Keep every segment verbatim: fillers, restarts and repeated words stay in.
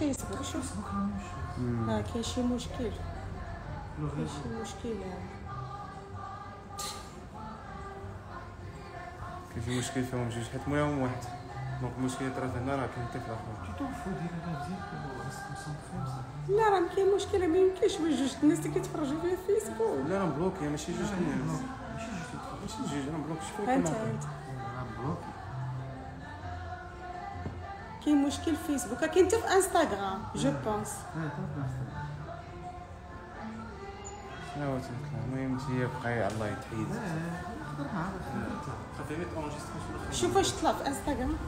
فيسبوك شوف ها كاين شي مشكل كاين شي مشكل كاين شي مشكل فيهم جوج حيت المهم واحد دونك المشكل طرات هنا راه كاين حتى في الاخر توقفوا ديال هذا مزيان. لا راه كاين مشكله ما يمكنش بجوج جوج الناس اللي كيتفرجوا فيها في فيسبوك. لا راه مبلوكي ماشي جوج الناس ماشي جوج ماشي جوج راه مبلوكي شوف انت كما انت بلوكي. كاين مشكل في فيسبوك كاين حتى في انستغرام جو بونس. لا هو المهم هي بقاي على الله يتحيد نقدر معاك صافي ميت اونجستري شوف واش طلع في انستغرام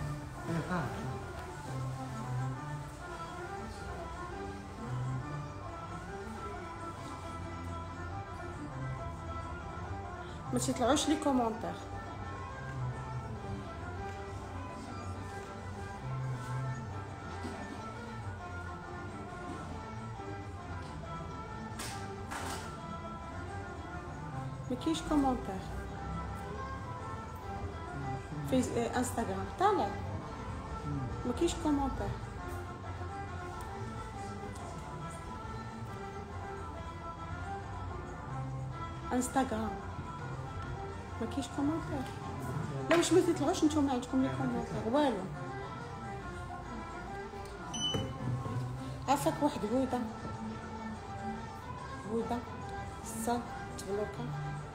ما تيطلعوش لي كومونتير. ما كاينش كومونتير في آه، انستغرام طالع ما كاينش كومونتير. انستغرام ما كاينش كومونتير. لا واش ما تطلعوش نتوما عندكم لي كومونتير والو. عافاك واحد هوده هوده سا تبلوكا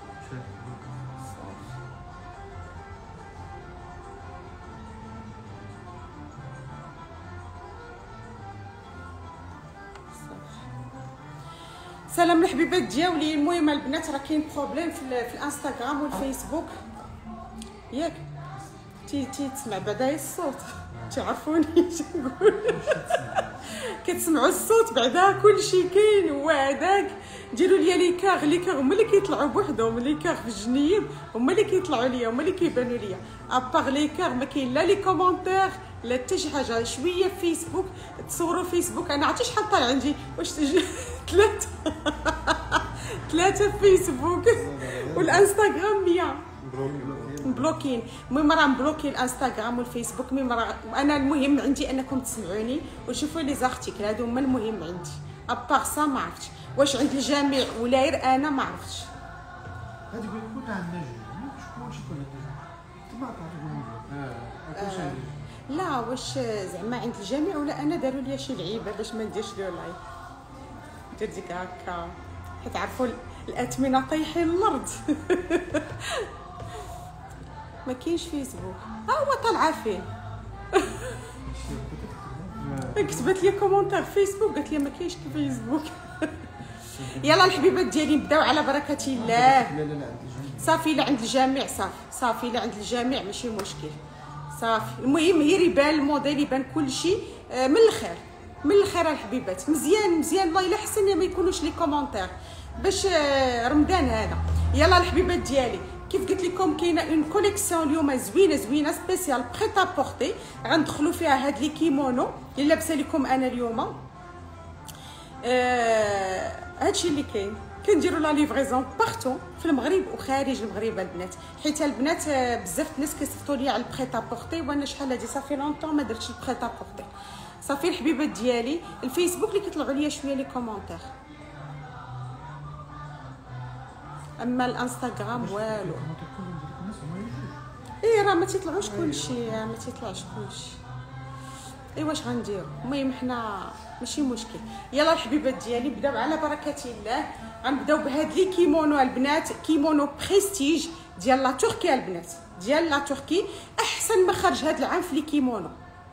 سلام الحبيبات ديالي. المهم البنات راه كاين بروبليم في, في الانستغرام والفيسبوك ياك تي تي تسمع بعدا الصوت تعرفوني اش نقول كتسمعوا الصوت بعدا كلشي كاين. وهذاك ديروا لي لي كاغ لي كاغ هما اللي كيطلعوا بوحدهم لي كاغ في الجنيب هما اللي كيطلعوا ليا هما اللي كيبانوا ليا. ابار لي كاغ ما كاين لا لي كومونتير لا حتى شي حاجه. شويه فيسبوك تصوروا فيسبوك انا عرفتي شحال طالع عندي واش تجي ثلاثه ثلاثه فيسبوك والانستغرام مية مبلوكين. المهم راه مبلوكي الانستغرام والفيسبوك. المهم راه انا المهم عندي انكم تسمعوني وتشوفوا لي زارتيكل هادو هما المهم عندي. ابار سا ما عرفتش واش عند الجميع ولا غير انا ما عرفتش. هادي يقول لك كون عندنا جوج شكون شي كون عندنا تما تعرفوا اه لا واش زعما عند الجميع ولا انا داروا لي شي لعيبه باش ما نديرش له لايف دير ديك هكا حيت عرفوا الاثمنه طايحين الارض. ما كاينش فيسبوك ها هو طالعه فين كتبت لي كومونتير فيسبوك قالت لي ما كاينش فيسبوك. يلا الحبيبات ديالي نبداو على بركه الله. لا لا لا عند الجميع صافي لا عند الجميع صافي صافي لا عند الجميع ماشي مشكل صافي. المهم غير يبان الموديل يبان كلشي من الخير من الخير الحبيبات. مزيان مزيان الله الا حسن ما يكونوش لي كومونتير باش رمضان هذا. يلا الحبيبات ديالي كيف قلت لكم كاينه اون كوليكسيون اليوم زوينه زوينه سبيسيال بريت بورتي غندخلوا فيها هاد لي كيمونو اللي لابسه لكم انا اليوم. آه هادشي اللي كاين كنديروا لا ليفريزون بارتو في المغرب وخارج المغرب البنات حيت البنات بزاف الناس كيصيفطوا لي على البريت بورتي وانا شحال هادي صافي لونطون ما درتش البريت بورتي. صافي الحبيبات ديالي الفيسبوك اللي كيطلعوا لي شويه لي كومونتير اما الانستغرام والو. ايه راه ما تيطلعوش كلشي ما تيطلعش كلشي. اي واش غنديروا المهم حنا ماشي مشكل. يلا الحبيبات ديالي بداو على بركه الله. غنبداو بهاد لي كيمونو البنات كيمونو بريستيج ديال لا تركي البنات ديال لا تركي. احسن مخرج هاد العام في لي كيمونو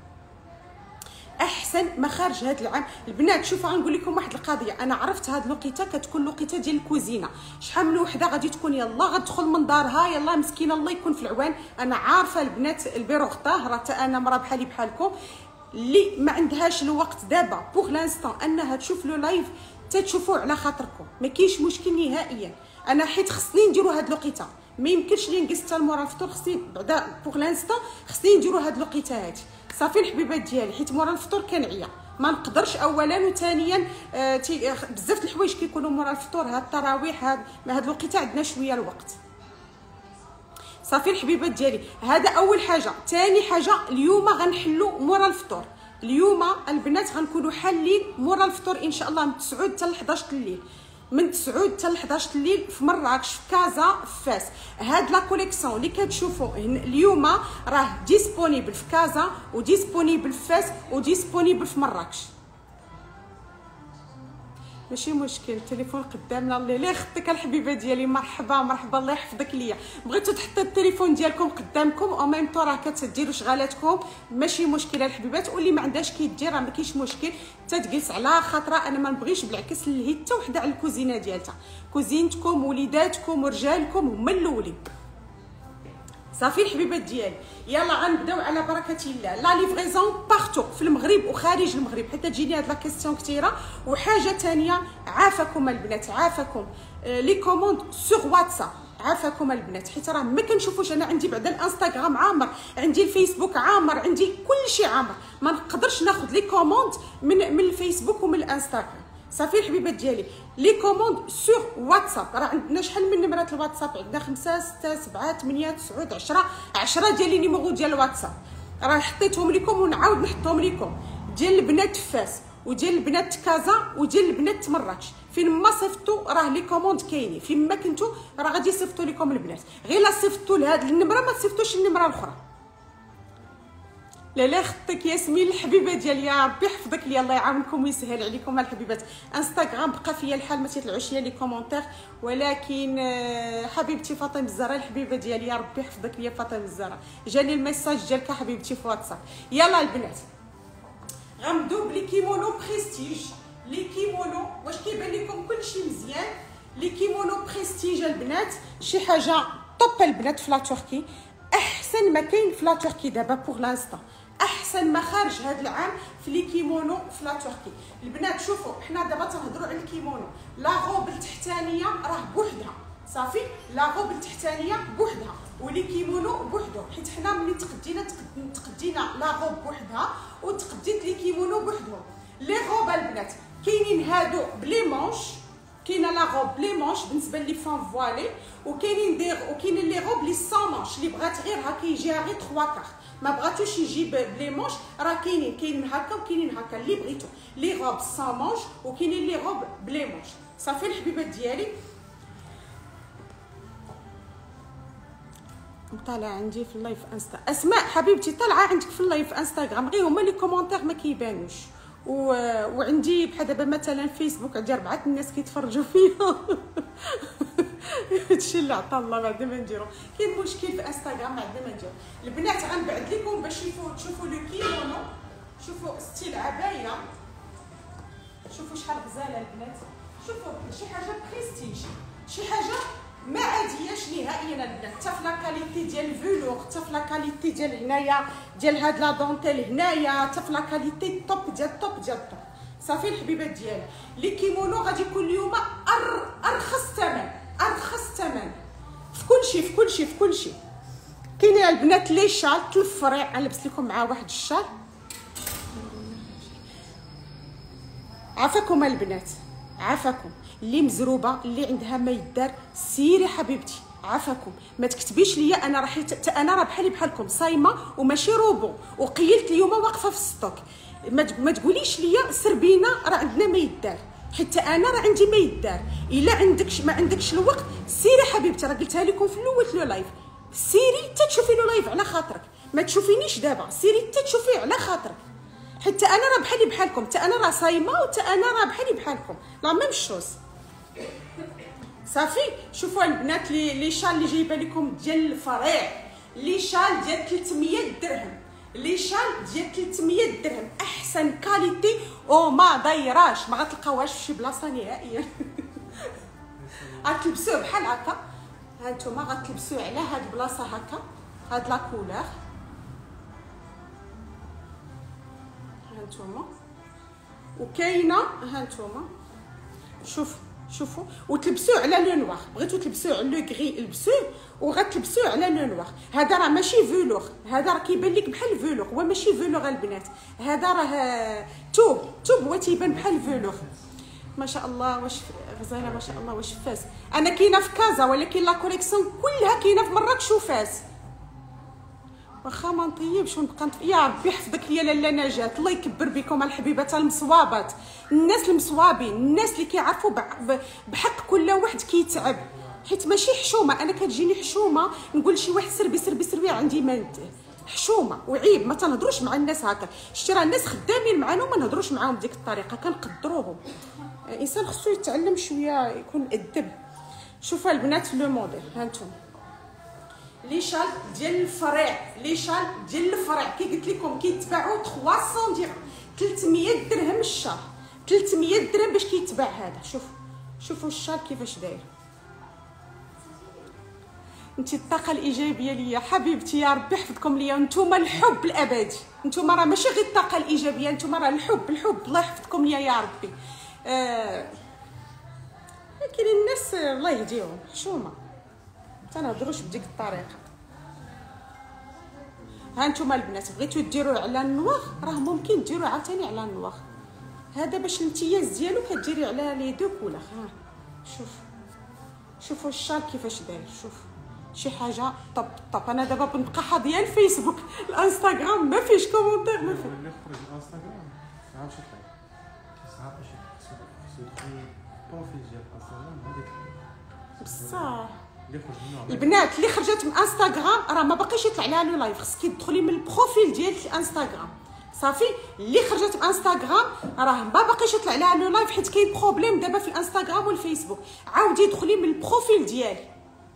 احسن مخارج هذا العام البنات. شوفوا غنقول لكم واحد القضيه. انا عرفت هاد لوقيته كتكون لوقيته ديال الكوزينه شحال من وحده غادي تكون يلا غتدخل من دارها يلا مسكينه الله يكون في العوان. انا عارفه البنات البيروغ طاهره حتى انا مرا بحالي بحالكم اللي ما عندهاش الوقت دابا بوغ لانستون انها تشوف لو لايف تتشوفوه على خاطركم ما كاينش مشكل نهائيا. انا حيت خصني نديروا هاد لوقيته ما يمكنش لي نقص حتى مورا الفطور خصني بعدا بوغ لانستون خصني نديروا هاد لوقيته هادي صافي الحبيبات ديالي حيت مورا الفطور كنعيا ما نقدرش اولا وثانيا آه بزاف الحوايج كيكونوا مورا الفطور هاد التراويح هاد هاد الوقيته عندنا شويه الوقت. صافي الحبيبات ديالي هذا اول حاجه. ثاني حاجه اليوم غنحلوا مورا الفطور اليوم البنات غنكونوا حالين مورا الفطور ان شاء الله من تسعود حتى ل حداش الليل، من تسعود حتى ل حداش الليل في مراكش في كازا في فاس. هاد لا كوليكسيون اللي كتشوفوا اليوم راه ديسپونيبل في كازا وديسپونيبل في فاس وديسپونيبل في مراكش. ماشي مشكل، التليفون قدامنا. الله لا يخطيك الحبيبه ديالي، مرحبا مرحبا الله يحفظك ليا. بغيتوا تحطوا التليفون ديالكم قدامكم او ميم طو راه كتديروا شغالاتكم ماشي مشكل الحبيبات. واللي ما عندهاش كيدير راه ما كاينش مشكل، حتى تجلس على خاطرها. انا ما نبغيش بالعكس نلهي حتى وحده على الكوزينه ديالتها. كوزينتكم وليداتكم ورجالكم هما الاولين. صافي الحبيبات ديالي، يلا غنبداو على بركه الله. لا ليفريزون بارتو في المغرب وخارج المغرب، حتى تجيني هاد لا كيسيون كثيره. وحاجه ثانيه عافاكم البنات، عافاكم آه لي كوموند سور واتساب، عافاكم البنات، حيت راه ما كنشوفوش. انا عندي بعدا الانستغرام عامر، عندي الفيسبوك عامر، عندي كل شيء عامر، ما نقدرش ناخذ لي كوموند من من الفيسبوك ومن الانستغرام. صافي الحبيبات ديالي، لي كوموند سور واتساب. راه عندنا شحال من نمرات الواتساب؟ عندنا خمسة ستة سبعة ثمانية تسعة عشرة عشرة ديال لي نيميرو ديال الواتساب. راه حطيتهم لكم ونعاود نحطهم لكم، ديال البنات فاس وديال البنات كازا وديال البنات مراكش. فين ما صيفطوا راه لي كوموند كاينين، فين ما كنتو راه غادي يصيفطوا لكم البنات. غير لا صيفطوا لهاد النمره ما تصيفطوش النمره الاخرى. لا لا يخطيك ياسمين الحبيبه ديالي، يا ربي يحفظك لي، الله يعاونكم ويسهل عليكم الحبيبات. انستغرام بقى فيا الحال ما تيطلعوش ليا لي كومونتير، ولكن حبيبتي فاطمه الزهراء الحبيبه ديالي، يا ربي يحفظك ليا فاطمه الزهراء. جاني الميساج ديالك حبيبتي في واتساب. يلا البنات غنبداو بلي كيمونو بريستيج. لي كيمونو واش كيبان لكم كلشي مزيان؟ لي كيمونو بريستيج البنات شي حاجه طوب البنات في لا تركي، احسن ما كاين في لا تركي دابا بوغ لانسطون، احسن ما خارج هذا العام في لي كيمونو في لا تركي. البنات شوفوا حنا دابا تنهضروا على الكيمونو، لا غوب التحتانيه راه بوحدها، صافي لا غوب التحتانيه بوحدها ولي كيمونو بوحدو، حيت حنا ملي تقدينا تقدينا لا غوب بوحدها وتقديت لي كيمونو بوحدهم. لي غوب البنات كاينين هادو بلي مونش، كاينه لا غوب بلي مونش بالنسبه لي فان فوالي، وكاينين دي وكاينين لي غوب لي سان مونش اللي بغات غير هكا يجيها غير ثلاثة كار، ما بغاتوش يجي بلي مونش راه كاينين كاينين هكا وكاينين هكا اللي بغيتو، لي غوب سان مونش وكاينين لي غوب بلي مونش. صافي الحبيبات ديالي، طالعه عندي في اللايف انستا. اسماء حبيبتي طالعه عندك في اللايف انستغرام، غير هما لي كومونتير ما كيبانوش. و... وعندي بحال دابا مثلا فيسبوك عندي اربعه الناس كيتفرجوا فيا. هادشي اللي عطا الله بعدا ما نديرو. كاين مشكل في انستغرام بعدا ما نديرو. البنات غنبعد لكم باش تشوفوا تشوفوا لو كيمونو، شوفوا ستيل عبايه، شوفوا شحال غزاله البنات، شوفوا شي حاجه بريستيج، شي حاجه ما عادياش نهائيا البنات، حتى في لا كاليتي ديال الفيلور، حتى في لا كاليتي ديال هنايا ديال هاد لا دونتيل هنايا، حتى في لا كاليتي توب ديال توب ديال توب. صافي الحبيبات ديالي، لي كيمونو غادي يكون اليوم أر... ارخص ثمن، ارخص ثمن في كلشي في كلشي في كلشي. كاينين البنات لي شال ثلاث فريع، نلبس لكم معاه واحد الشال. عافاكم البنات عافاكم، اللي مزروبه اللي عندها ما يدار سيري حبيبتي، عافاكم ما تكتبيش ليا انا راه حيت انا راه بحالي بحالكم صايمه وماشي روبو وقيلت اليوم واقفه في الستوك. ما تقوليش ليا سربينا راه عندنا ما يدار، حتى انا راه عندي ما يدار. الا عندك ما عندكش الوقت سيري حبيبتي، راه قلتها لكم في الاول لو لايف، سيري حتى تشوفي لو لايف على خاطرك، ما تشوفينيش دابا، سيري حتى تشوفيه على خاطرك، حتى انا راه بحالي بحالكم، حتى انا راه صايمه وحتى انا راه بحالي بحالكم، لا ميم شوز. صافي شوفوا البنات لي لي شال اللي جايبه لكم ديال الفريع، لي شال ديال ثلاثمية درهم، لي شال ديال ثلاثمية درهم، احسن كاليتي وما دايراش، ما غتلقاوهاش في شي بلاصه نهائيا. غتلبسوه بحال هكا، ها نتوما غتلبسوه على هاد البلاصه هكا، هاد لا كولور ها نتوما، وكاينه ها نتوما شوفوا شوفوا، وتلبسوه على لو نوار، بغيتو تلبسوه على لو غري لبسوه، وغتلبسوه على لو نوار. هذا راه ماشي فيلور، هذا راه كيبان لك بحال الفيلور، هو ماشي فيلور البنات، هذا راه توب توب، هو تيبان بحال الفيلور. ما شاء الله واش غزاله، ما شاء الله واش فاس. انا كاينه في كازا ولكن لا كوليكسيون كلها كاينه في مراكش وفاس، واخا ما نطيبش ونبقى نطيب. يا ربي يحفظك ليا لاله نجاة، الله يكبر بكم الحبيبات المصوابات، الناس المصوابين، الناس اللي كيعرفوا بحق كل واحد كيتعب، حيت ماشي حشومه. انا كتجيني حشومه نقول شي واحد سربي سربي سربي عندي ما حشومه وعيب، ما تنهضروش مع الناس هكا. شتي راه الناس خدامين معانا وما نهضروش معاهم بديك الطريقه، كنقدروهم. الانسان خصو يتعلم شويه يكون مؤدب. شوفوا البنات في لو موديل، ها نتوما لي شال ديال الفريع، لي شال ديال الفريع كي قلت لكم كيتباعوا ثلاثمية درهم، ثلاثمية درهم الشهر، ثلاثمية درهم باش كيتباع هذا. شوفوا شوفوا الشال كيفاش داير. انت الطاقه الايجابيه ليا حبيبتي، يا ربي يحفظكم ليا. نتوما الحب الابدي، نتوما راه ماشي غير الطاقه الايجابيه، نتوما راه الحب الحب. الله يحفظكم ليا يا ربي. آه كاين الناس الله يهديهم حشومه، تنهضروش بديك الطريقه. ها نتوما البنات بغيتو ديروه على النواغ، راه ممكن ديروه عاوتاني على النواغ. هذا باش الامتياز ديالو كديري على لي دو كولور. ها شوف شوفوا الشال كيفاش داير. شوف شي حاجه طب طب. انا دابا بنبقى حاضيه الفيسبوك الانستغرام ما فيش كومونتير ما فيه. اللي خرج الانستغرام ما عرفتش يطلع صعب باش تدخل بروفيل ديال الانستغرام هذيك بصح. اللي خرج منها البنات اللي خرجت من انستغرام راه ما باقيش يطلع لها لو لايف، خصك تدخلي من البروفيل ديالك الانستغرام صافي. اللي خرجت من انستغرام راه ما باقيش يطلع لها لو لايف حيت كاين بروبليم دابا في الانستغرام والفيسبوك. عاودي دخلي من البروفيل ديالي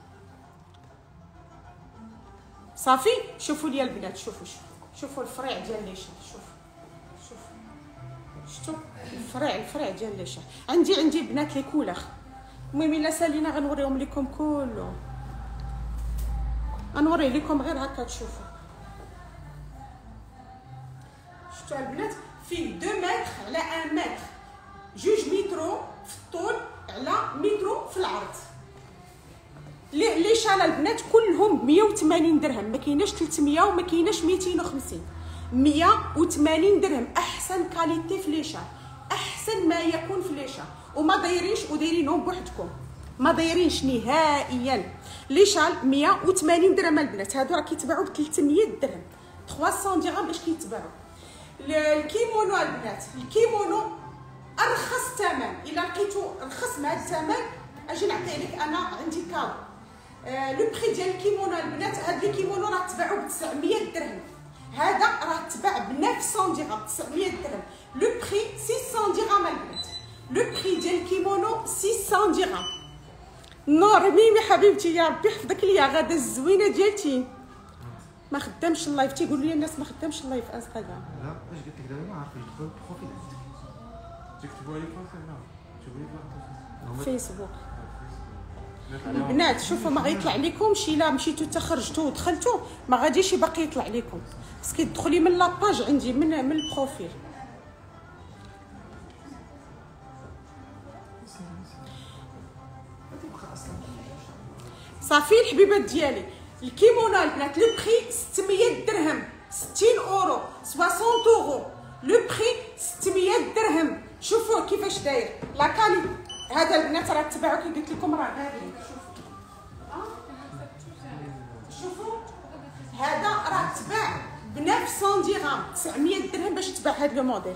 صافي. شوفوا لي البنات، شوفوا شوفوا شوفوا الفريع ديال لي شال. شوف شوف شفتوا الفريع الفريع ديال لي شال. عندي عندي بنات لي كولور. المهم الا سالينا غنوريهم لكم كله، غنوري لكم غير هكا تشوفوا. شفتوا البنات فيه دو متر على ان متر، جوج مترو في الطول على مترو في العرض. لي لي شال البنات كلهم مية وثمانين درهم، ما كايناش ثلاثمية وما كايناش ميتين وخمسين، مية وثمانين درهم. احسن كاليتي في لي شال، احسن ما يكون في لي شال، وما دايرينش ودايرينهم بوحدكم، ما دايرينش نهائيا. لي شال مية وثمانين درهم البنات، هادو راه كيتباعوا ب ثلاثمية درهم، ثلاثمية درهم باش كيتباعوا. الكيمونو البنات، الكيمونو ارخص ثمن، الا لقيتو رخص من هذا الثمن اجي نعطيه لك انا عندي كادو. آه لو بري ديال الكيمونو البنات، هاد الكيمونو راه تباعوا ب تسعمية درهم، هذا راه تباع ب تسعمية درهم، تسعمية درهم. لو بري ستمية درهم البنات، لو بري ديال الكيمونو ستمية درهم. نور ميمي حبيبتي، يا ربي يحفظك ليا. غاده الزوينه ديالتي ما خدامش اللايف، تيقولوا لي الناس ما خدامش اللايف في انستغرام. لا اش قلت لك دابا ما عارف يدخل البروفيل تكتبوا لي بروفيل. لا تكتبوا لي فيسبوك. البنات شوفوا ما غيطلع لكمش الا مشيتو تخرجتو ودخلتو، ما غاديش باقي يطلع لكم، خصك تدخلي من لاباج عندي من من البروفيل. صافي الحبيبات ديالي. الكيمونو البنات لو بري ستمية درهم، ستين اورو، ستين اورو، لو بري ستمية درهم. شوفوا كيفاش داير لا كالي. هذا البنات راه تباعو كي قلت لكم راه غالي. شوفوا هذا راه تباع ب تسعمية درهم، تسعمية درهم باش تباع هذا لو موديل.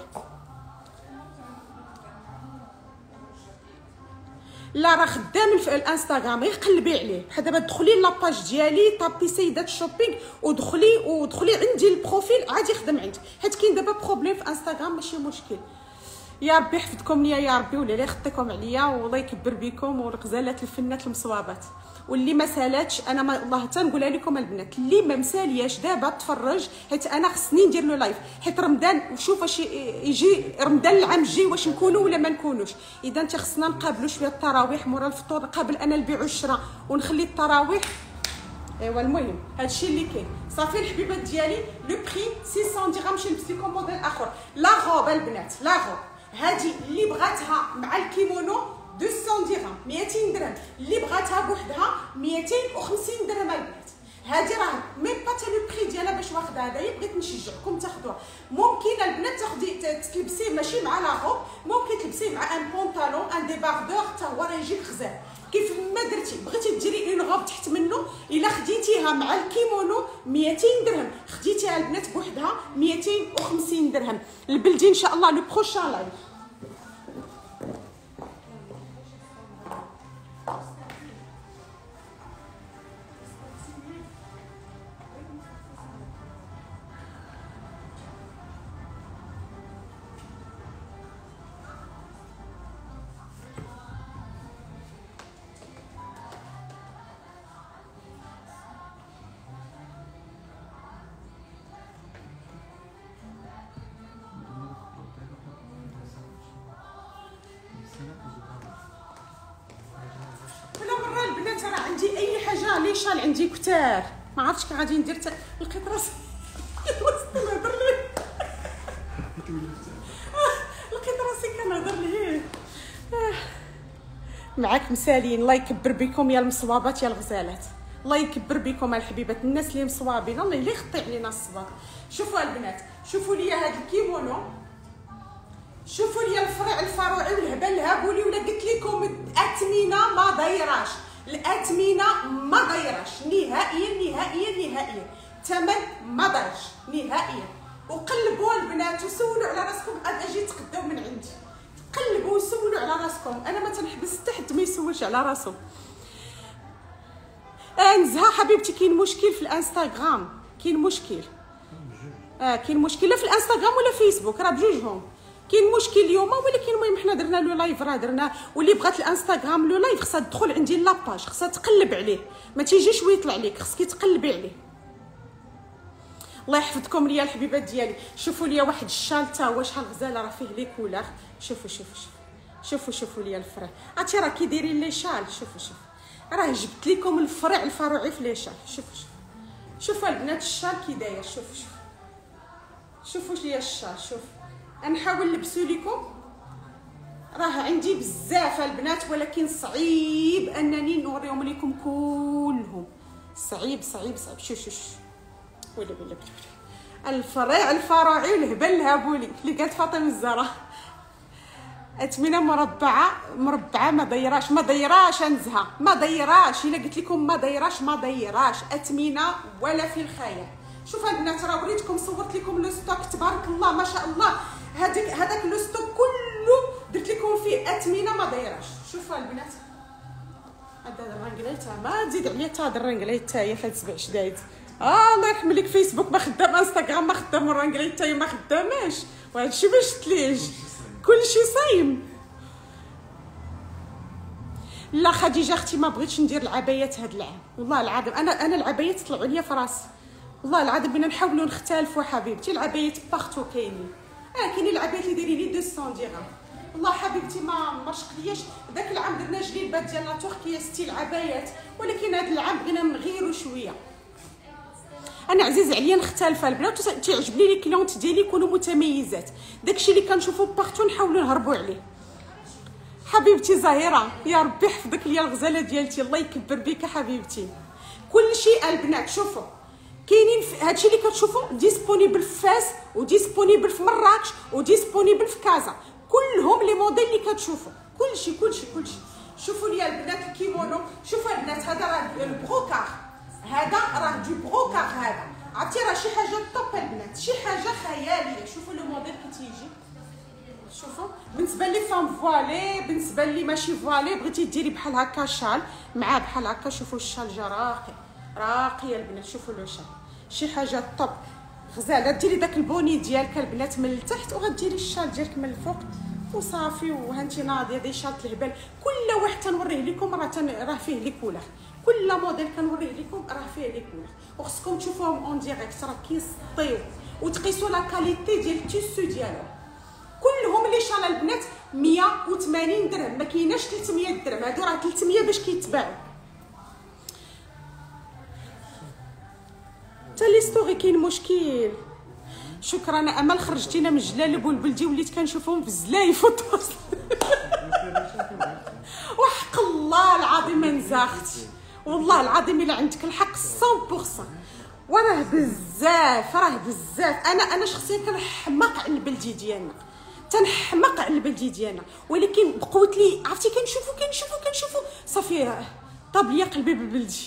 لا راه خدام في الانستغرام، غير قلبي عليه. بحال دابا دخلي لاباج ديالي طابي سيدات شوبينغ ودخلي ودخلي عندي البروفيل عادي يخدم عندك، حيت كاين دابا بروبليم في انستغرام ماشي مشكل. يا ربي يحفظكم ليا يا ربي، ولا لا يخطيكم عليا، والله يكبر بكم، والغزالات الفنات المصوابات. واللي ما سالاتش انا ما الله تنقولها لكم البنات، اللي ما مسالياش دابا تفرج، حيت انا خصني ندير له لايف، حيت رمضان وشوف واش يجي رمضان العام الجاي واش نكونوا ولا ما نكونوش. اذا انت خصنا نقابلوا شويه التراويح مورا الفطور، قبل انا البيع والشراء ونخلي التراويح. ايوا المهم هادشي اللي كاين. صافي الحبيبات ديالي لو بري ستمية درهم. نمشي نلبس لكم موديل اخر. لا غوب البنات، لا غوب هادي اللي بغاتها مع الكيمونو مئتين درهم، مئتين درهم. اللي بغاتها بوحدها مئتين وخمسين درهم البنات. هادي راه ميم با تي لو بري ديالها باش واخده هدايا، بغيت نشجعكم تاخذوها. ممكن البنات تاخدي تلبسيه ماشي مع لاغوب، ممكن تلبسيه مع ان بونطالون ان ديباردور حتى هو راه يجيك غزال. كيف ما درتي بغيتي ديري اون غوب تحت منه، الا خديتيها مع الكيمونو مئتين درهم، خديتيها البنات بوحدها مئتين وخمسين درهم. البلدي ان شاء الله لو بروشان لايف. لي شال عندي كتار ما عرفتش كي غادي ندير لقيت راسي وسط نهضر ليه لقيت راسي كنهضر ليه معاك مسالين. الله يكبر بكم يا المصوابات يا الغزالات، الله يكبر بكم الحبيبات الناس اللي مصوابين، الله اللي يخطي علينا الصباط. شوفوا البنات، شوفوا لي هذا الكيمونو، شوفوا لي الفرع الفروعي والهبل الهابولي، ولا قلت لكم الاثمنه ما دايراش، الاثمنه ما دايراش نهائيا نهائيا نهائيا، الثمن ما دايرش نهائيا. وقلبوا البنات وسولوا على راسكم، انا اجي تقداو من عندي، قلبوا وسولوا على راسكم، انا ما تنحبس حتى حد ما يسولش على راسو. آه نزهه حبيبتي، كاين مشكل في الانستغرام، كاين مشكل اه كاين مشكل لا في الانستغرام ولا فيسبوك، راه بجوجهم كاين مشكل اليوم. ولكن المهم حنا درنا له لايف، راه درنا، واللي بغات الانستغرام له لايف خصها تدخل عندي لاباج، خصها تقلب عليه، ما تيجيش ويطلع لك، خصك تقلبي عليه. الله يحفظكم ليا الحبيبات ديالي. شوفوا ليا واحد الشال تا هو شحال غزاله، راه فيه لي كولور، شوفوا شوفوا شوفوا شوفوا ليا الفرع، عرفتي راه كي دايرين لي شال، شوفوا شوفوا راه جبت لكم الفرع الفروعي في لي شال. شوفوا شوفوا شوفوا البنات الشال كي داير، شوفوا شوفوا شوفوا ليا الشال، شوف نحاول نلبسو لكم، راه عندي بزاف البنات ولكن صعيب انني نوريهم لكم كلهم، صعيب صعيب صعيب. شوف شوف ولا ولا ولا الفرع الفراعي والهبل الهابولي اللي قالت فاطمه الزهراء، اثمنه مربعه مربعه ما دايراش ما دايراش انزها ما دايراش، الا قلت لكم ما دايراش ما دايراش اثمنه ولا في الخيال. شوف البنات راه وريتكم، صورت لكم لو ستوك تبارك الله ما شاء الله، هذاك هذاك لو ستوك كله درت لكم فيه اثمنه ما دايراش. شوفوا البنات هذا الرنقليته ما تزيد عليا تا هذا الرنقليته هي في هاد سبع شدايد. اه الله يرحم لك فيسبوك ما خدام، انستغرام ما خدام، الرنقليته ما خداماش، وهذا الشيء ما شفتليش، كلشي صايم. لا خديجه اختي ما بغيتش ندير العبايات هاد العام، والله العظيم انا انا العبايات طلعوا ليا في راسي، والله العظيم بنا نحاولوا نختلفوا حبيبتي. العبايات باغتو كاينين، اه كاينين العبايات اللي دايرين لي مئتين درهم، والله حبيبتي ما مرشقلياش. داك العام درنا جليبات ديال لا تركيا ستيل عبايات، ولكن هذا العام بغينا نغيروا شويه. انا عزيز عليا نختلف البنات، تعجبني لي كلونت ديالي يكونوا متميزات، داكشي اللي كنشوفو باغتو نحاولوا نهربوا عليه. حبيبتي زهيره يا ربي يحفظك ليا الغزاله ديالتي، الله يكبر بك حبيبتي. كلشي البنات شوفوا كاينين هادشي اللي كتشوفوا ديسپونيبل في فاس وديسپونيبل في مراكش وديسپونيبل في كازا، كلهم لي موديل اللي كتشوفوا، كلشي كلشي كلشي. شوفوا لي البنات الكيمونو، شوفوا البنات هذا راه البروكار، هذا راه دو بروكار، هذا عرفتي راه شي حاجه طوب البنات، شي حاجه خياليه. شوفوا لو موديل كي تيجي، شوفوا بالنسبه لي فام فوالي، بالنسبه لي ماشي فوالي، بغيتي ديري بحال هكا شال مع بحال هكا، شوفوا الشال جا راقي راقي البنات، شوفوا لو شال شي حاجه طوب غزاله. ديري داك البوني ديالك البنات من التحت، وغديري الشال ديالك من الفوق وصافي، وهانتي ناضيه دي شالت الهبل. كل واحد تنوريه لكم راه تن... راه فيه لي كولور، كل موديل كنوريه لكم راه فيه لي كولور، وخصكم تشوفوهم اون ديريكت، راه كيسطيو وتقيسوا لا كاليتي ديال التيسو ديالهم. كلهم لي شال البنات مية وثمانين درهم، ما كايناش ثلاثمية درهم، هادو راه ثلاثمية باش كيتباعوا. حتى لي ستوري كاين مشكل. شكرا امل، خرجتينا من جلالب والبلدي وليت كنشوفهم في الزلايف والتواصل. وحق الله العظيم ما نزاخت، والله العظيم الا عندك الحق مية بالمية. وراه بزاف راه بزاف. انا انا شخصيا كنحماق على البلدي ديالنا، تنحماق على البلدي ديالنا، ولكن بقوت لي عرفتي كنشوفو كنشوفو كنشوفو صافي طاب ليا قلبي بالبلدي.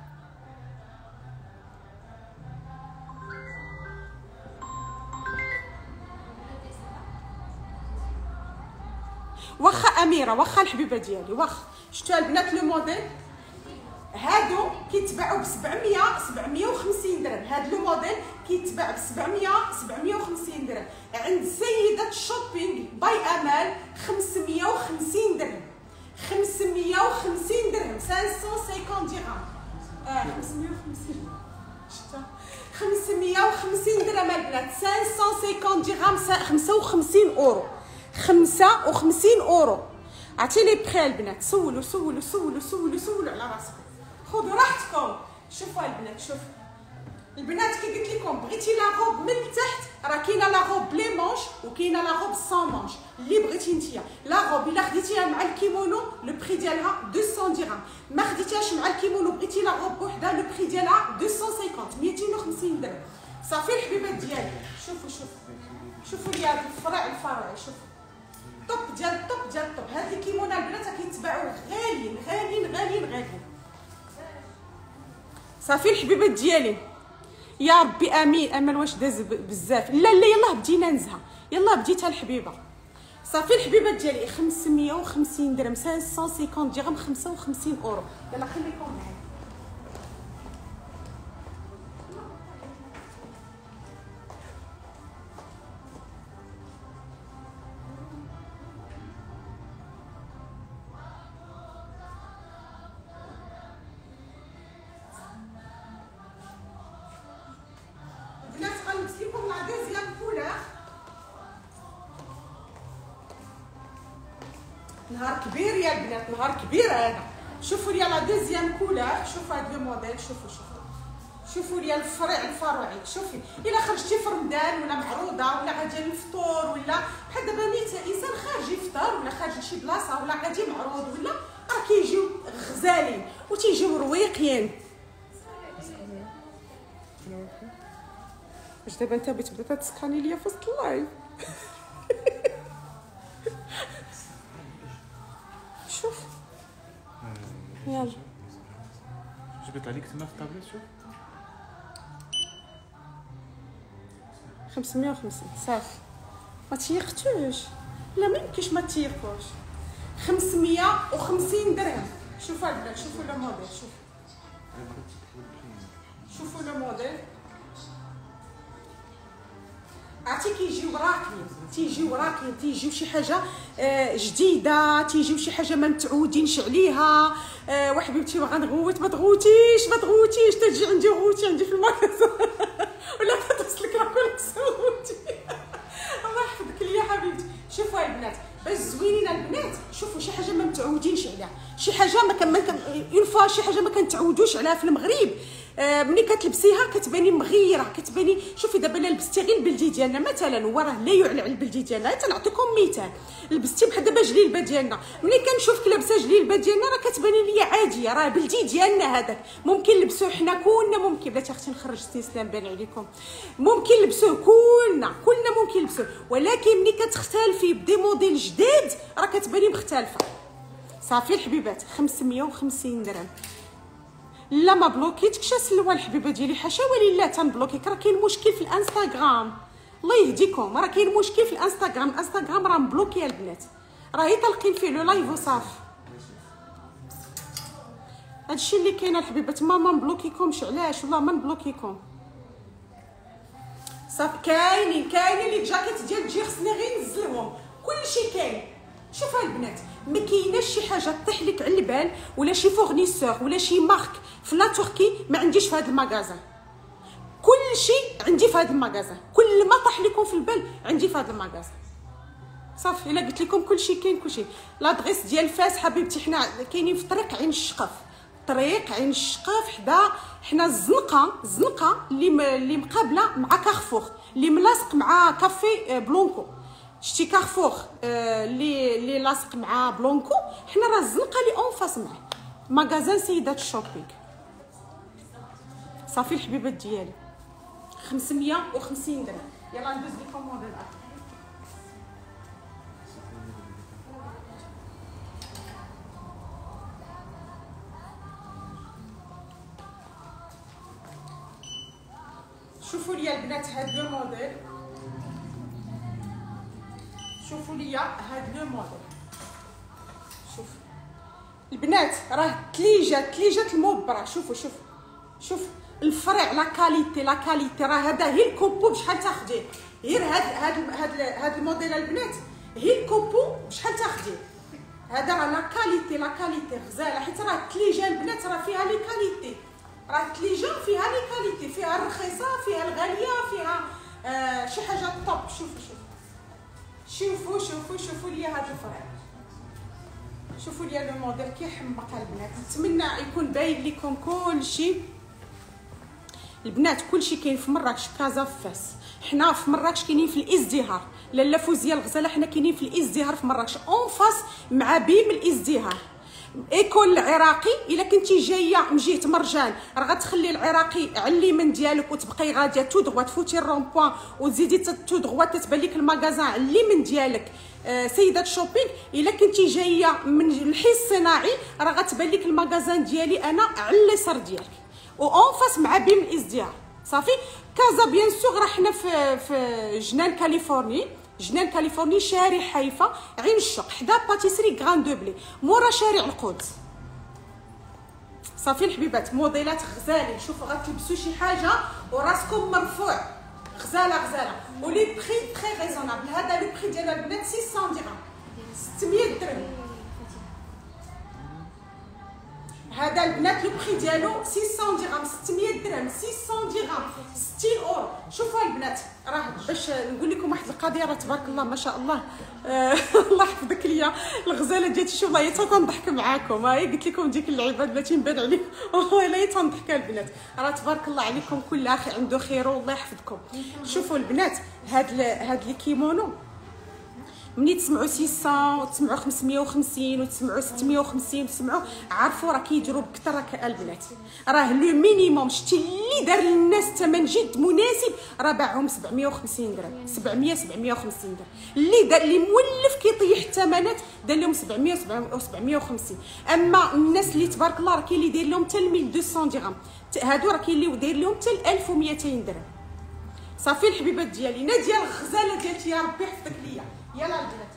واخا اميره واخا الحبيبه ديالي واخا شفتوا البنات لو موديل هادو كيتباعوا ب سبعمية سبعمية وخمسين درهم. هاد لو موديل كيتباع ب سبعمية سبعمية وخمسين درهم عند سيده شوبينغ باي امال خمسمية وخمسين درهم. خمسمية وخمسين درهم خمسمية وخمسين درهم. اه خمسمية وخمسين شتا خمسمية وخمسين درهم البنات. خمسمية وخمسين درهم خمسة وخمسين اورو خمسة وخمسين اورو. عرفتي لي بخي البنات. سولوا سولوا سولوا سولوا سولوا على راسكم، خذوا راحتكم. شوفوا البنات شوفوا البنات كي قلت لكم بغيتي لا روب من التحت راه كاينه لا روب بلي مونش وكاينه لا روب سان مونش اللي بغيتي نتيا. لا روب الا خديتيها مع الكيمونو لو بري ديالها مئتين درهم، ما خديتيهاش مع الكيمونو بغيتي لا روب بوحدها لو بري ديالها مئتين وخمسين مئتين وخمسين درهم. صافي الحبيبات ديالي شوفوا شوفوا شوفوا لي هذا الفرع الفرعي. شوفوا طوب ديال الطوب ديال الطوب. هاد الكيمونه البنات كيتباعوا غاليين غاليين غاليين غاليين. صافي الحبيبات ديالي يا ربي امين. امل واش داز بزاف. لا لا يلاه بدينا نزهه يلاه بديتها الحبيبه. صافي الحبيبات ديالي خمسمية وخمسين درهم خمسمية وخمسين درهم خمسة وخمسين اورو. يلا خليكم معايا. نهار كبير يا البنات نهار كبير هذا. شوفوا لي لا دوزيام كولور. شوفوا هاد لو موديل. شوفوا شوفوا شوفوا لي الفرع الفرعي. شوفي الا خرجتي في رمضان ولا معروضه ولا غادي للفطور ولا بحال دابا نيت انسان خارج يفطر ولا خارج لشي بلاصه ولا غادي معروض ولا راه كيجيو غزالين وتيجيو رويقيين. واش دابا انت بغيت تبدا تسكاني ليا في وسط اللايف؟ شوف يلا جبت عليك تما في الطابليت. شوف خمسمية وخمسين صافي ما تيقتوش. لا ما يمكنش ما تيقوش. خمسمية وخمسين درهم. شوفوا البنات شوفوا لو موديل. شوفوا شوفوا لو موديل. عرفتي كيجيو راقيين تيجيو راقيين تيجيو شي حاجه آه جديده تيجيو شي حاجه ما متعودينش عليها. آه وحبيبتي باغا نغوت ما تغوتيش ما تغوتيش تجي عندي غوتي عندي في المغازه ولا تتصلك راه كلك صوتي. الله يحفظك ليا حبيبتي. شوفوا البنات باش زوينين البنات. شوفوا شي حاجه ما متعودينش عليها شي حاجه ما كان اون فوا شي حاجه ما كنتعودوش عليها في المغرب. آه ملي كتلبسيها كتباني مغيره كتباني. شوفي دابا الا لبستي غير البلدي ديالنا مثلا هو راه لا يعلى على البلدي ديالنا. تنعطيكم مثال لبستي بحال دابا جليلبه ديالنا ملي كنشوفك لابسه جليلبه ديالنا راه كتباني ليا عاديه راه بلدي ديالنا هذاك. ممكن نلبسوه حنا كلنا ممكن بلاتي اختي نخرج استسلام بان عليكم ممكن نلبسوه كلنا كلنا ممكن نلبسوه ولكن ملي كتختلفي بدي موديل جديد راه كتباني مختلفه. صافي الحبيبات خمسمية وخمسين درهم. لا ما بلوكيتكش السلوى الحبيبه ديالي حاشا ولله تنبلوكيك. راه كاين مشكل في الانستغرام الله يهديكم. راه كاين مشكل في الانستغرام. الانستغرام راه مبلوكي البنات راه هي طالقين فيه لو لايف وصافي. هادشي اللي كاين الحبيبات. ما ما نبلوكيكمش علاش والله ما نبلوكيكم صافي. كاينين كاينين لي جاكيت ديال تجي خصني غير نزلهم كلشي كاين. شوفوا البنات ما كايناش شي حاجه طيح لك على البال ولا شي فورنيسور ولا شي مارك في لا تركي ما عنديش في هذا المغازه. كل شيء عندي في هذا المغازه. كل ما طاح لكم في البال عندي في هذا المغازه صافي. الا قلت لكم كل شيء كاين كل شيء. لادريس ديال فاس حبيبتي حنا كاينين في طريق عين الشقف. طريق عين الشقف حدا حنا الزنقه الزنقه اللي اللي مقابله مع كارفور اللي ملاصق مع كافي بلونكو. شتي كارفور اللي اللي لاصق مع بلونكو حنا راه الزنقه اللي اون فاس معاه ماغازان سيدات الشوبينغ. صافي الحبيبات ديالي خمسمية وخمسين درهم. يلا ندوز لكم موديل اخر. شوفوا لي البنات هاد لو موديل، شوفوا لي هاد لو موديل. شوف البنات راه تليجات تليجات المبره. شوفوا شوف شوف الفرع، لا كاليتي لا كاليتي راه هذا هي الكوبو بشحال تاخديه. غير هاد هاد هاد هاد الموديل البنات هي الكوبو بشحال تاخديه. هذا راه لا كاليتي لا كاليتي غزاله، حيت راه التليجه البنات راه فيها لي كاليتي. راه التليجه فيها لي كاليتي، فيها الرخيصه فيها الغاليه فيها آه شي حاجه طوب. شوفوا شوفوا شوفوا شوفوا شوفوا لي هذا الفرع، شوفوا لي هذا الموديل كيحمق البنات. نتمنى يكون باين لكم كلشي البنات، كلشي كاين في مراكش كازا فاس. حنا في مراكش كاينين في الازدهار، لاله فوزيه الغزاله، حنا كاينين في الازدهار في مراكش اون فاس مع بيم الازدهار. ايكول العراقي الا كنتي جايه من جهه مرجان راه غتخلي العراقي على اليمين ديالك وتبقاي غاديه تو دغوا تفوتي الرون بوين وتزيدي تو دغوا تتبان لك المغازان على اليمين ديالك آه سيدات شوبينغ. الا كنتي جايه من الحي الصناعي راه غتبان لك المغازان ديالي انا على اليسار ديالك اون فاس مع بيم الازدهار. صافي كازا بيان سور راه حنا في في جنان كاليفورني، جنان كاليفورني شارع حيفا عين الشق حدا باتيسري غران دو بلي مورا شارع القدس. صافي الحبيبات موديلات غزالين. شوفوا غتلبسوا شي حاجه وراسكم مرفوع، غزاله غزاله. ولي بري تري ريزونابل. هذا لو بري ديال البنات ستمية درهم، ستمية درهم. هذا البنات لو بري ديالو ستمية درهم، ستمية درهم، ستمية درهم، ستين اورو. شوفوا البنات راه باش نقول لكم واحد القضيه، راه تبارك الله ما شاء الله آه الله يحفظك ليا الغزاله ديالتي. شوف والله حتى تنضحك معاكم. ها قلت لكم ديك اللعيبه بلاتي نبان عليكم والله لا تنضحك البنات. راه تبارك الله عليكم كل اخي عنده خير والله يحفظكم. شوفوا البنات هاد هاد الكيمونو مني تسمعوا ستمية وتسمعوا خمسمية وخمسين وتسمعوا ستمية وخمسين وتسمعوا عرفوا راه كيديروا بكثر. راه البنات راه لو مينيموم شتي اللي دار للناس ثمن جد مناسب راه باعهم سبعمية وخمسين درهم، سبعمية سبعمية وخمسين درهم. اللي دار اللي مولف كيطيح الثمنات دار لهم سبعمية سبعمية وخمسين. اما الناس اللي تبارك الله راه كاين اللي داير لهم حتى ألف ومئتين درهم، هادو راه كاين اللي داير لهم حتى ألف ومئتين درهم. صافي الحبيبات ديالي ناديه الغزاله ديالتي يا ربي يحفظك ليا. يلا البنات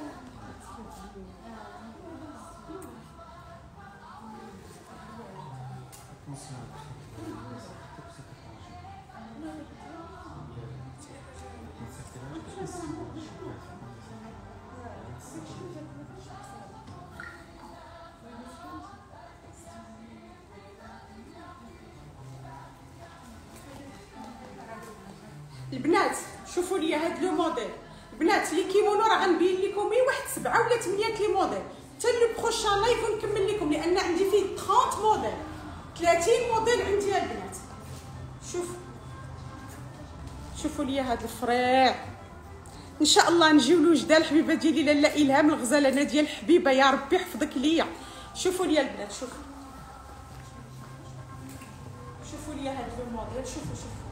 البنات شوفوا لي هاد لو موديل. البنات لي كيمونو راه غنبين لكم غير واحد سبعه ولا ثمانيه لي موديل حتى لو بروشان لايف نكمل لكم، لان عندي فيه ثلاثين موديل ثلاثين موديل عندي يا البنات. شوف شوفوا لي هاد الفريع ان شاء الله نجيو له جدا الحبيبه ديالي لاله الهام الغزاله ناديه الحبيبه يا ربي يحفظك ليا. شوفوا لي البنات شوفوا شوفوا لي هاد الموديل. شوفوا شوفوا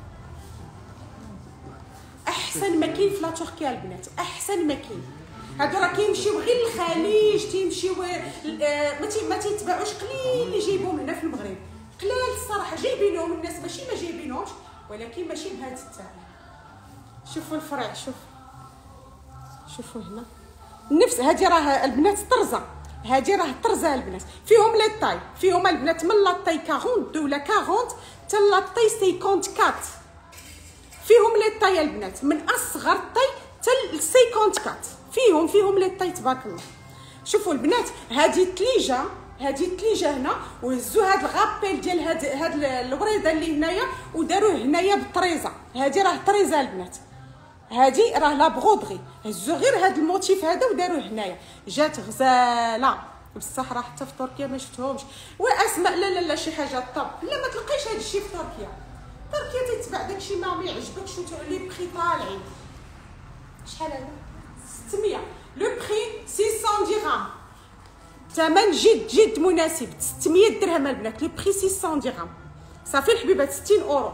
احسن ما كاين في لا تركيا البنات، احسن ما كاين. هادو راه كيمشيو غير للخليج، تيمشيو آه ما تي ما تيتباعوش، قليل اللي جايبهم هنا في المغرب، قلال الصراحه. جايبينهم الناس ماشي ما جايبينهمش، ولكن ماشي بهذا الثمن. شوفوا الفرع، شوف شوفوا هنا نفس هادي راه البنات طرزه، هادي راه طرزه البنات. فيهم لي طاي، فيهم البنات من لا طاي أربعين اثنين ولا أربعين حتى لا طاي خمسة وأربعين. فيهم لي طاي البنات من اصغر طاي حتى ل خمسة وأربعين. فيهم فيهم لي طاي تبارك الله. شوفوا البنات هذه التليجه، هذه التليجه هنا، وهزوا هاد الغابيل ديال هاد هاد الوريده اللي هنايا وداروه هنايا بالطريزه. هذه راه طريزه البنات، هذه راه لا برودري، هزوا غير هاد الموتيف هذا وداروه هنايا. جات غزاله بصح راه حتى في تركيا ما شفتهمش. واسماء لا لا لا شي حاجه طاب، لا ما تلقيش هاد الشيء في تركيا. تركيا تتباع داكشي ما يعجبكش لي بري طالعين. شحال هذا؟ ستمية. لو بري ستمية درهم، ثمن جد جد مناسب، ستمية درهم البنات، لو بري ستمية درهم صافي الحبيبات، ستين اورو.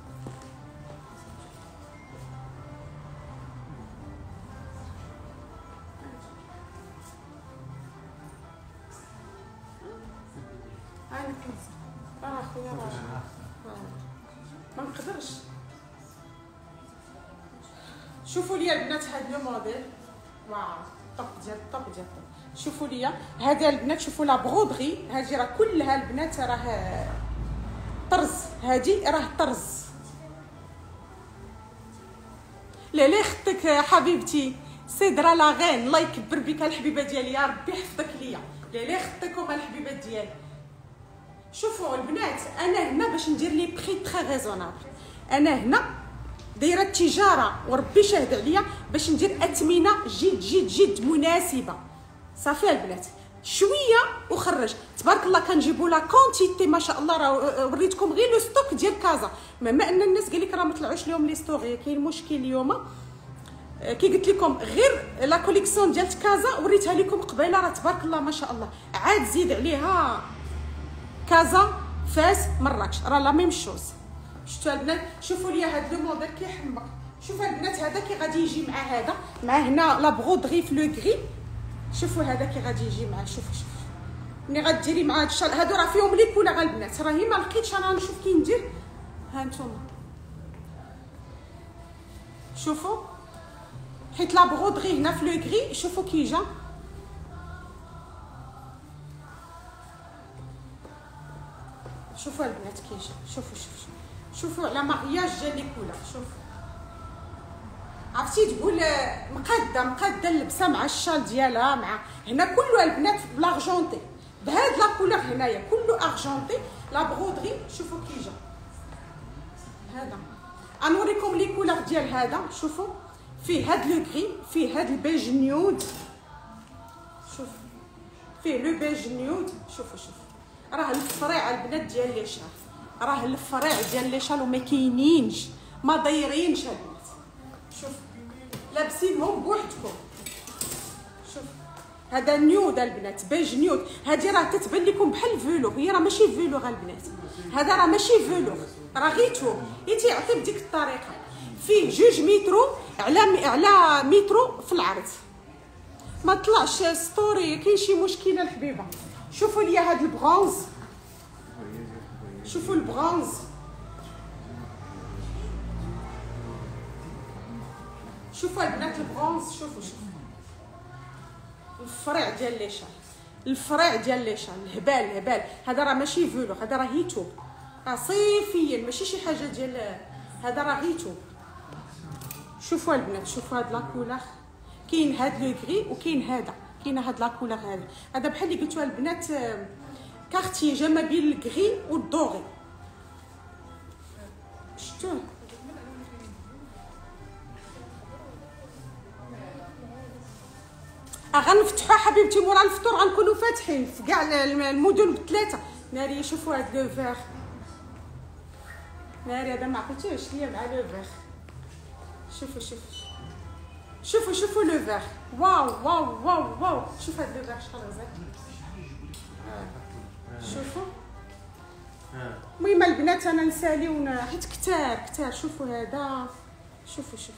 انا كنت راه خويا راه ما نقدرش. شوفوا لي البنات هاد لو موديل، واو طب ديال الطب ديال الطب. شوفوا لي هذا البنات، شوفوا لا برودري هذه راه كلها البنات راه طرز، هذه راه طرز. لا لا خطك حبيبتي سيدرا لا غين، الله يكبر بك الحبيبه ديالي، يا ربي يحفظك ليا. لا لا خطكم الحبيبات ديالي. شوفوا البنات انا هنا باش ندير لي بري تري ريزونابل، انا هنا دايره التجاره وربي شاهد عليا باش ندير اثمنه جد جد جد مناسبه. صافي البنات شويه وخرج تبارك الله، كنجيبوا لا كونتيتي ما شاء الله. راه وريتكم غير لو ستوك ديال كازا، مع ان الناس قال لك راه ما طلعوش لهم لي ستوري، كاين مشكل اليوم. كي قلت لكم غير لا كوليكسيون ديال كازا وريتها لكم قبيله، راه تبارك الله ما شاء الله. عاد زيد عليها كازا فاس مراكش، راه لا ميم شوز. شفتوا البنات؟ شوفوا لي هذا لو موديل كيحمق. شوفوا البنات هذا كي غادي يجي مع هذا، مع هنا لا برودري في لو غري. شوفوا هذا كي غادي يجي معاه، شوفوا شوفوا ملي غديري مع هاد الشال، هادو راه فيهم لي كولور البنات، راهي ما لقيتش انا نشوف كي ندير. ها نتوما شوفوا، حيت لا برودري هنا في لو غري، شوفوا كي جا. شوفوا البنات كي جا، شوفوا شوفوا شوفوا على مارياج جا لي كولور. شوفوا عرفتي تقول مقاده مقاده اللبسه مع الشال ديالها، مع هنا كله البنات بلارجونتي بهاد لا كولور هنايا كله ارجونتي. لا برودري شوفوا كي جا هذا. غنوريكم لي كولور ديال هذا. شوفوا فيه هاد لو غري، فيه هاد البيج نيود، شوف فيه لو بيج نيود. شوفوا شوفوا راه الفريع البنات ديال لي شال، راه الفريع ديال لي شال وما كاينينش ما دايرينش البنات. شوف لابسينهم بوحدكم. شوف هذا نيود البنات، بيج نيود. هذه راه كتبان لكم بحال فيلور، هي راه ماشي فيلور البنات، هذا راه ماشي فيلور، راه غير توب. يتي يعطي بديك الطريقه. فيه جوج مترو على على مترو في العرض، ما طلعش ستوري، كاين شي مشكله الحبيبه. شوفوا لي هذا البرونز، شوفوا البرونز، شوفوا البنات البرونز. شوفوا شوفوا الفريع ديال لي شال، الفريع ديال لي شال، الهبال الهبال. هذا راه ماشي فيلو، هذا راه هيتوب، راه صيفيا ماشي شي حاجه ديال، هذا راه هيتوب. شوفوا البنات، شوفوا هاد لا كولور، كاين هاد لو غري وكاين هذا، كاينه هاد لا كولور هذا. هذا بحال اللي قلتوها البنات كارتي، جا ما بين الغري والدوري. شفتوه؟ غنفتحوا حبيبتي مورا الفطور، غنكونوا فاتحين في كاع المدن بثلاثه. ناري شوفوا هاد لو فيغ، ناري هذا ما عقلتيش ليا مع لو فيغ. شوفوا شوفوا شوفوا شوفوا لو فيغ، واو واو واو واو. شوف هاد لو فيغ شحال غزال. شوفوا المهم البنات انا نساليونا حيت كتار كتار. شوفوا هذا، شوفوا شوفوا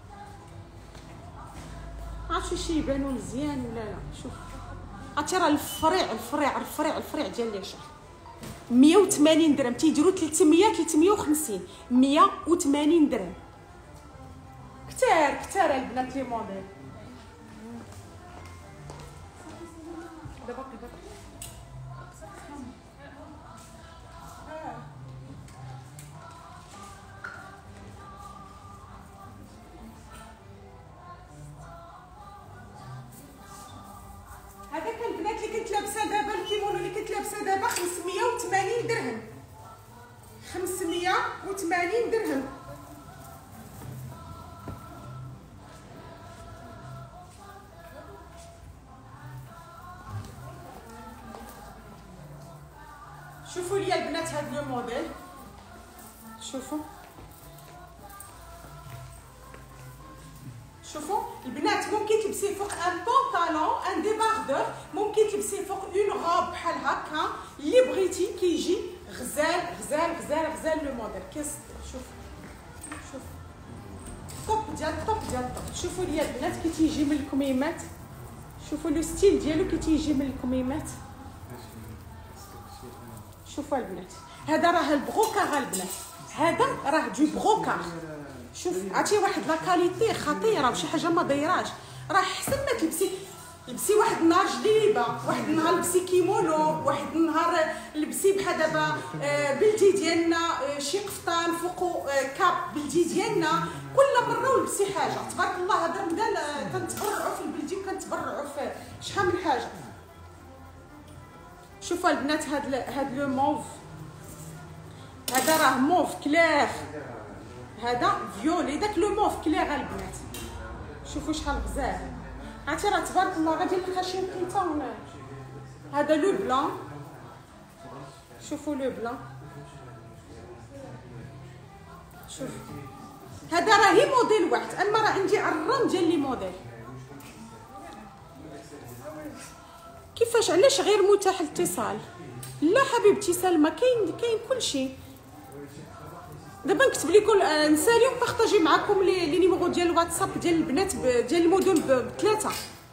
عرفتي شي يبانوا مزيان ولا لا. شوف عرفتي راه الفريع الفريع الفريع الفريع ديال لي شال مية وثمانين درهم، تيديروا ثلاثمية ثلاثمية وخمسين، مية وثمانين درهم. كتار كتار البنات لي موديل. دابا هذاك البنات اللي كنت لابسه دابا، الكيمونو اللي كنت لابسه دابا خمسمية وثمانين درهم، خمسمية وثمانين درهم. شوفوا لي البنات هاد لو موديل، شوفوا شوفوا البنات، ممكن تلبسيه فوق ان بونطالون ان ديباردور، ممكن تلبسيه فوق اون غوب بحال هكا اللي بغيتي كيجي غزال غزال غزال غزال لو موديل. كيس شوف شوف طوب ديال الطوب ديال الطوب. شوفوا لي البنات كي تيجي من الكميمات، شوفوا لو ستيل ديالو كي تيجي من الكميمات. شوفوا البنات هذا راه البروكار البنات، هذا راه دو بروكار. شوف عرفتي واحد لا كاليتي خطيره وشي حاجه ما دايراش. راه حسن ما تلبسي لبسي واحد النهار جليبه، واحد النهار لبسي كيمونو، واحد النهار لبسي بحال دابا بلدي ديالنا شي قفطان فوقو كاب بلدي ديالنا. كل مره ولبسي حاجه. تبارك الله هذا رمضان كنتبرعوا في البلدي وكنتبرعوا في شحال من حاجه. شوفوا البنات هاد هاد لو موف، هذا راه موف كلير، هذا فيولي، داك لو موف كلير البنات. شوفوا شحال غزال. عرفتي راه تبارك الله غادي نلقى شي بيطون. هذا لو بلان، شوفوا لو بلان. شوف هذا راهي موديل واحد، اما راه عندي عرام ديال لي موديل. كيفاش علاش غير متاح الاتصال؟ لا حبيبتي سلمى كاين كاين كلشي. دابا نكتب لكم نسالي ونبارطاجي معكم لي لي نيميرو ديال الواتساب ديال البنات ديال المدن بثلاثه.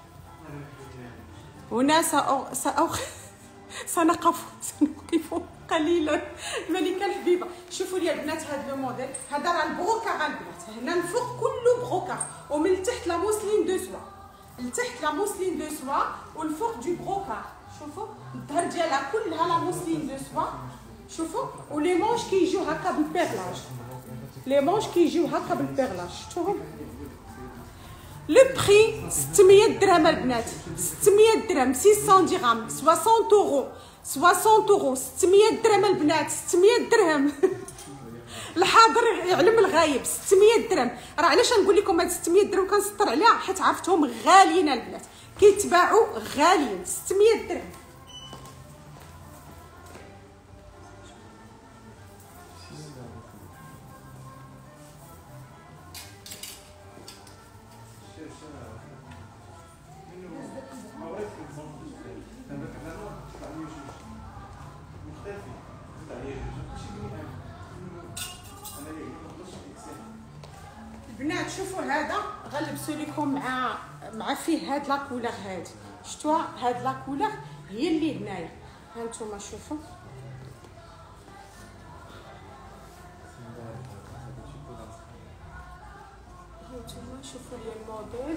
هنا سأ سأ سنقف سنوقف قليلا. ملكه الحبيبه شوفوا لي البنات هذا لو موديل، هذا راه البروكار البنات. هنا الفوق كله بروكار ومن التحت لا موسلين دو سوا، التحت لا موسلين دو سوا والفوق دو بروكار. شوفوا الظهر ديالها كلها لا موسلين دو سوا. شوفوا ولي مونش كيجيو هكا بالبيرلاج، لي مونش كيجيو هكا بالبيرلاج. شفتوهم؟ لو بري ستمية درهم البنات، ستمية درهم، ستمية درهم، ستين اورو، ستين اورو، ستمية درهم البنات، ستمية درهم. الحاضر يعلم الغايب. ستمية درهم. راه علاش نقول لكم هاد ستمية درهم كنسطر عليها؟ حيت عرفتهم غاليين البنات، كيتباعوا غاليين. ستمية درهم. البنات شوفوا هذا غنلبسوا لكم مع مع فيه هاد لا كولور هادي. شفتوها؟ هاد لا كولور هي اللي هنايا. ها نتوما شوفوا، ها نتوما شوفوا لي الموديل.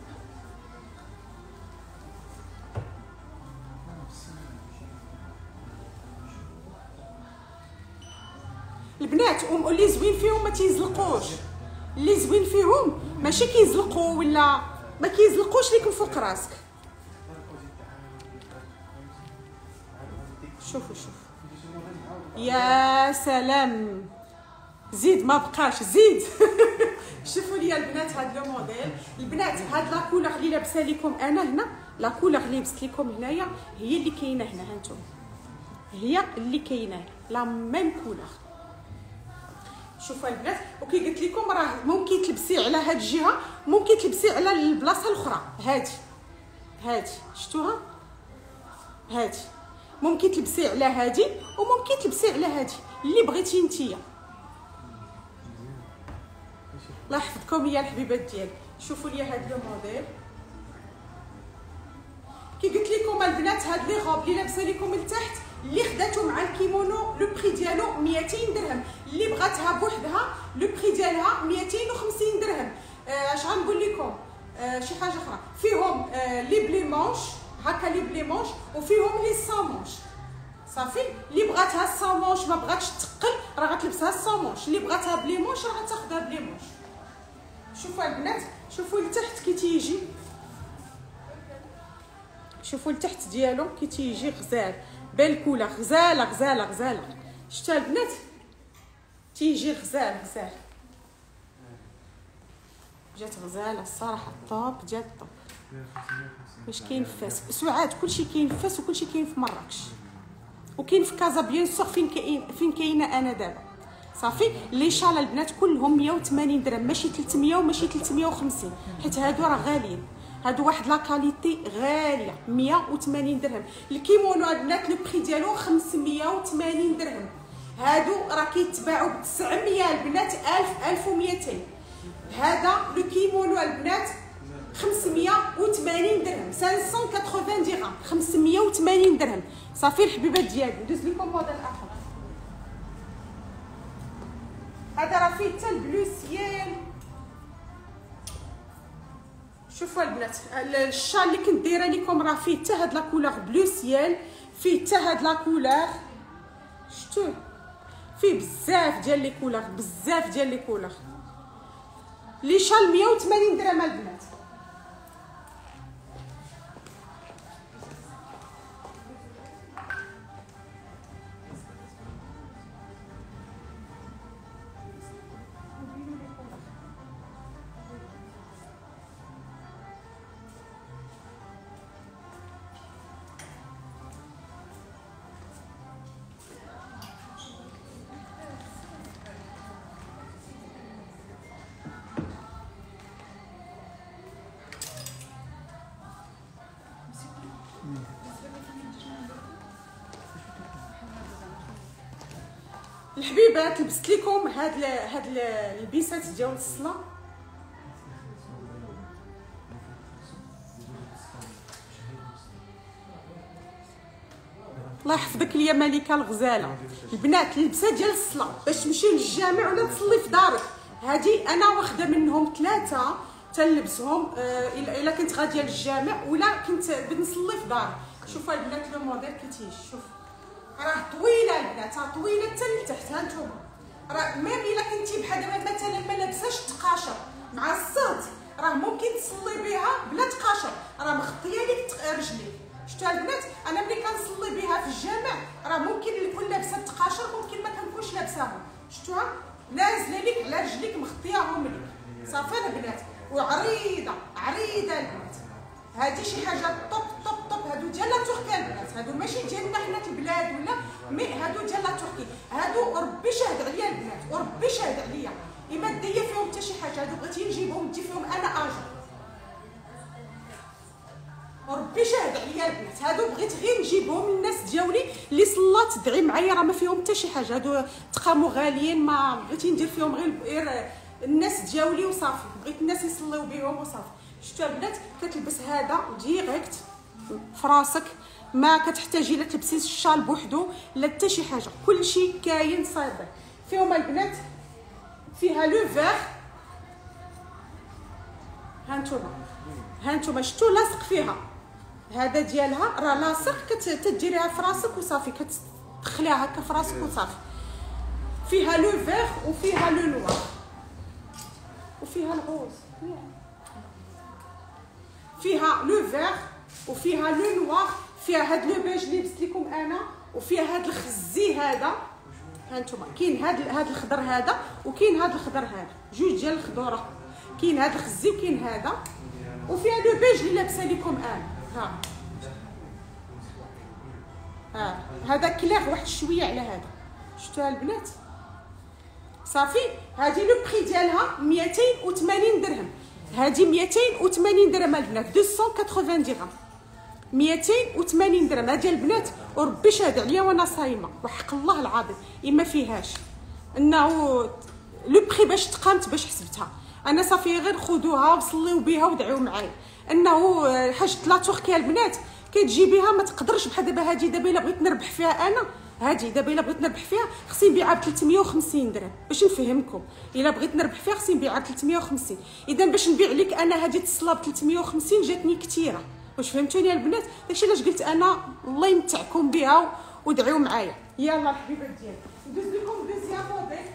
البنات واللي زوين فيهم ما تيزلقوش، اللي زوين فيهم ماشي كيزلقوا ولا ما كيزلقوش ليك فوق راسك. شوفوا شوفوا يا سلام، زيد ما بقاش زيد. شوفوا لي البنات هاد لو موديل. البنات هاد لا كولور اللي لابسه لكم انا هنا، لا كولور اللي لبست لكم هنايا هي اللي كاينه هنا. ها انتم هي اللي كاينه لا ميم كولور. شوفوا البنات وكي قلت لكم راه ممكن تلبسي على هاد الجهه، ممكن تلبسي على البلاصه الاخرى. هادي هادي شفتوها؟ هادي ممكن تلبسي على هادي وممكن تلبسي على هادي اللي بغيتي نتيا. الله يحفظكم يا الحبيبات ديالي. شوفوا لي هاد لو موديل كي قلت لكم البنات. هاد لي غوب اللي لابسه لكم لتحت اللي خداتو مع الكيمونو لو بري ديالو ميتين درهم. اللي بغاتها بوحدها لو بري ديالها ميتين وخمسين درهم. اش آه غنقول لكم؟ آه شي حاجه اخرى فيهم آه لي بلي مونش هكا، لي بلي مونش وفيهم لي سان مونش. صافي اللي بغاتها سان مونش ما بغاتش تثقل راه غتلبسها سان مونش، اللي بغاتها بلي مونش راه غتاخدها بلي مونش. شوفوا البنات شوفوا لتحت كي تيجي، شوفوا لتحت ديالو كي تيجي غزال بالكولا، غزاله غزاله غزاله. شتا البنات تيجي غزال غزال، جات غزاله الصراحه. الطوب ديال الطوب واش كاين في فاس سعاد، كلشي كاين في فاس وكلشي كاين في مراكش وكاين في كازا بيان سور. فين كاين فين كاينه انا دابا صافي. لي شال البنات كلهم مية وثمانين درهم، ماشي ثلاثمية وماشي ثلاثمية وخمسين، حيت هادو راه غاليين. هادو واحد لا كاليتي غاليه مية وثمانين درهم. الكيمونو البنات لو بري ديالو خمسمية وثمانين درهم. هادو راه كيتباعوا ب تسعمية البنات، ألف ألف ومئتين. هذا لو كيمونو البنات خمسمية وثمانين درهم، خمسمية وثمانين درهم، خمسمية وثمانين درهم. صافي الحبيبات ديالي. ندوز لكم موديل اخر. هذا راه فيه حتى البلو سيال. شوفوا البنات الشال اللي كنت دايره لكم راه فيه حتى هاد لا كولور بلو سيال، فيه حتى هاد لا كولور، شفتوه فيه بزاف ديال لي كولور، بزاف ديال لي كولور. لي شال مية وثمانين درهم البنات. الحبيبات لبست لكم هاد ال هاد ال البيسات ديال الصلاه. الله يحفظك ليا ملكه الغزاله. البنات اللبسه ديال الصلاه باش تمشي للجامع ولا تصلي في دارك، هادي انا واخده منهم ثلاثه تنلبسهم آه الا كنت غاديه للجامع ولا كنت بنصلي في داري. شوفوا البنات لو موديل كي شوف راه طويله البنات، راه طويله حتى لتحت. ها نتوما راه ميم الا كنتي بحال دابا مثلا ما لابساش تقاشر مع الصهد راه ممكن تصلي بها بلا تقاشر، راه مغطيه لك رجليك. شفتوا البنات انا ملي كنصلي بها في الجامع راه ممكن نكون لابسه التقاشر ممكن ما كنكونش لابساهم. شفتوها نازله لك على رجليك مغطياهم لك. صافي البنات وعريضه عريضه البنات. هادي شي حاجه طوب طوب طوب. هادو ديال لا تركيا البنات، هادو ماشي ديالنا حنا في البلاد ولا مي هادو ديال لا تركي. هادو ربي شاهد عليا البنات وربي شاهد عليا اما دايه فيهم حتى شي حاجه. هادو بغيتي نجيبهم ندي فيهم انا اجر وربي شاهد عليا البنات. هادو بغيت غير نجيبهم للناس ديالي اللي صلات تدعي معايا راه ما فيهم حتى شي حاجه. هادو تقاموا غاليين ما بغيتي ندير فيهم غير الناس ديالي وصافي، بغيت الناس يصليو بهم وصافي. شفتوا البنات كتلبس هذا ديريكت في راسك، ما كتحتاجي لا تلبسي الشال بوحدو لا حتى شي حاجه، كلشي كاين صابر فيهم البنات. فيها لو فيغ ها نتوما، ها نتوما شفتوا لاصق فيها هذا ديالها راه لاصق، كتديريها في راسك وصافي كتدخليها هكا في راسك وصافي. فيها لو فيغ وفيها لو نوار وفيها الغوز، فيها لو فيغ وفيها لو نوار، فيها هاد لو بيج اللي لبست لكم انا، وفيها هاد الخزي هذا. ها نتوما كاين هاد هاد الخضر هذا وكاين هاد الخضر هذا، جوج ديال الخضوره. كاين هاد الخزي وكاين هذا، وفيها لو بيج اللي لابسه لكم انا. ها ها هذا كليغ واحد شويه على هذا. شفتوها البنات صافي. هذه لو بري ديالها مئتين وثمانين درهم. هذه مئتين وثمانين درهم البنات، مئتين وثمانين درهم، مئتين وثمانين درهم. هذه البنات وربي شاهد عليا وانا صايمه وحق الله العظيم ما فيهاش انه لو بري باش تقامت باش حسبتها انا. صافي غير خذوها وصليو بها ودعيو معايا. انه حاجه لا تركيا البنات كتجيبيها ما تقدرش بحال دابا. هذه دابا الا بغيت نربح فيها انا، هذه دابا الا بغيت نربح فيها خصني نبيعها ب ثلاثمية وخمسين درهم باش نفهمكم. الا بغيت نربح فيها خصني نبيعها ب ثلاثمية وخمسين. اذا باش نبيع لك انا هذه التصله ب ثلاثمية وخمسين جاتني كثيره. واش فهمتوني البنات؟ داكشي علاش قلت انا الله يمتعكم بها ودعيو معايا. يلا الحبيبات ديالي ندوز لكم دوزيام موديل.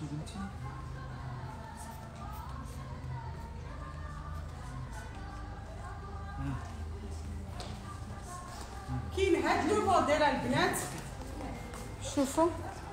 استخدمتي كاين هاد لو موديل البنات، شوفوا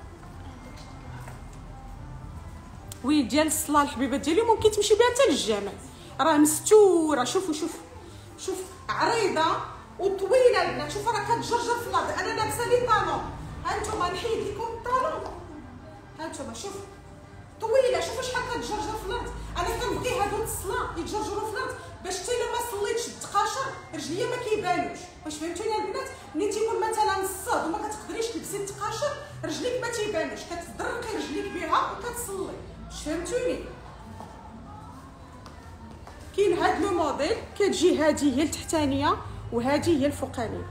وي ديال الصلاه الحبيبات ديالي، ممكن تمشي بها حتى للجامع، راه مستوره. شوفوا شوف شوف عريضه وطويله البنات، شوفوا راه كتجرجر في الارض. انا لابسه لي طالون، ها انتم نحيد لكم الطالون، ها انتم شوف طويله، شوفوا شحال كتجرجر في الارض. انا كنبغي هادو الصلاه يتجرجروا في الارض باش حتى الا ما صليتش التقاشر رجليا ما كيبانوش. واش فهمتوني البنات؟ ملي تيكون مثلا الصاد وما كتقدريش تلبسي التقاشر رجليك ما تيبانوش، كتدرقي رجليك بها وكتصلي. واش فهمتوني؟ كاين هاد لو موديل كتجي هادي هي التحتانيه وهادي هي الفوقانيه.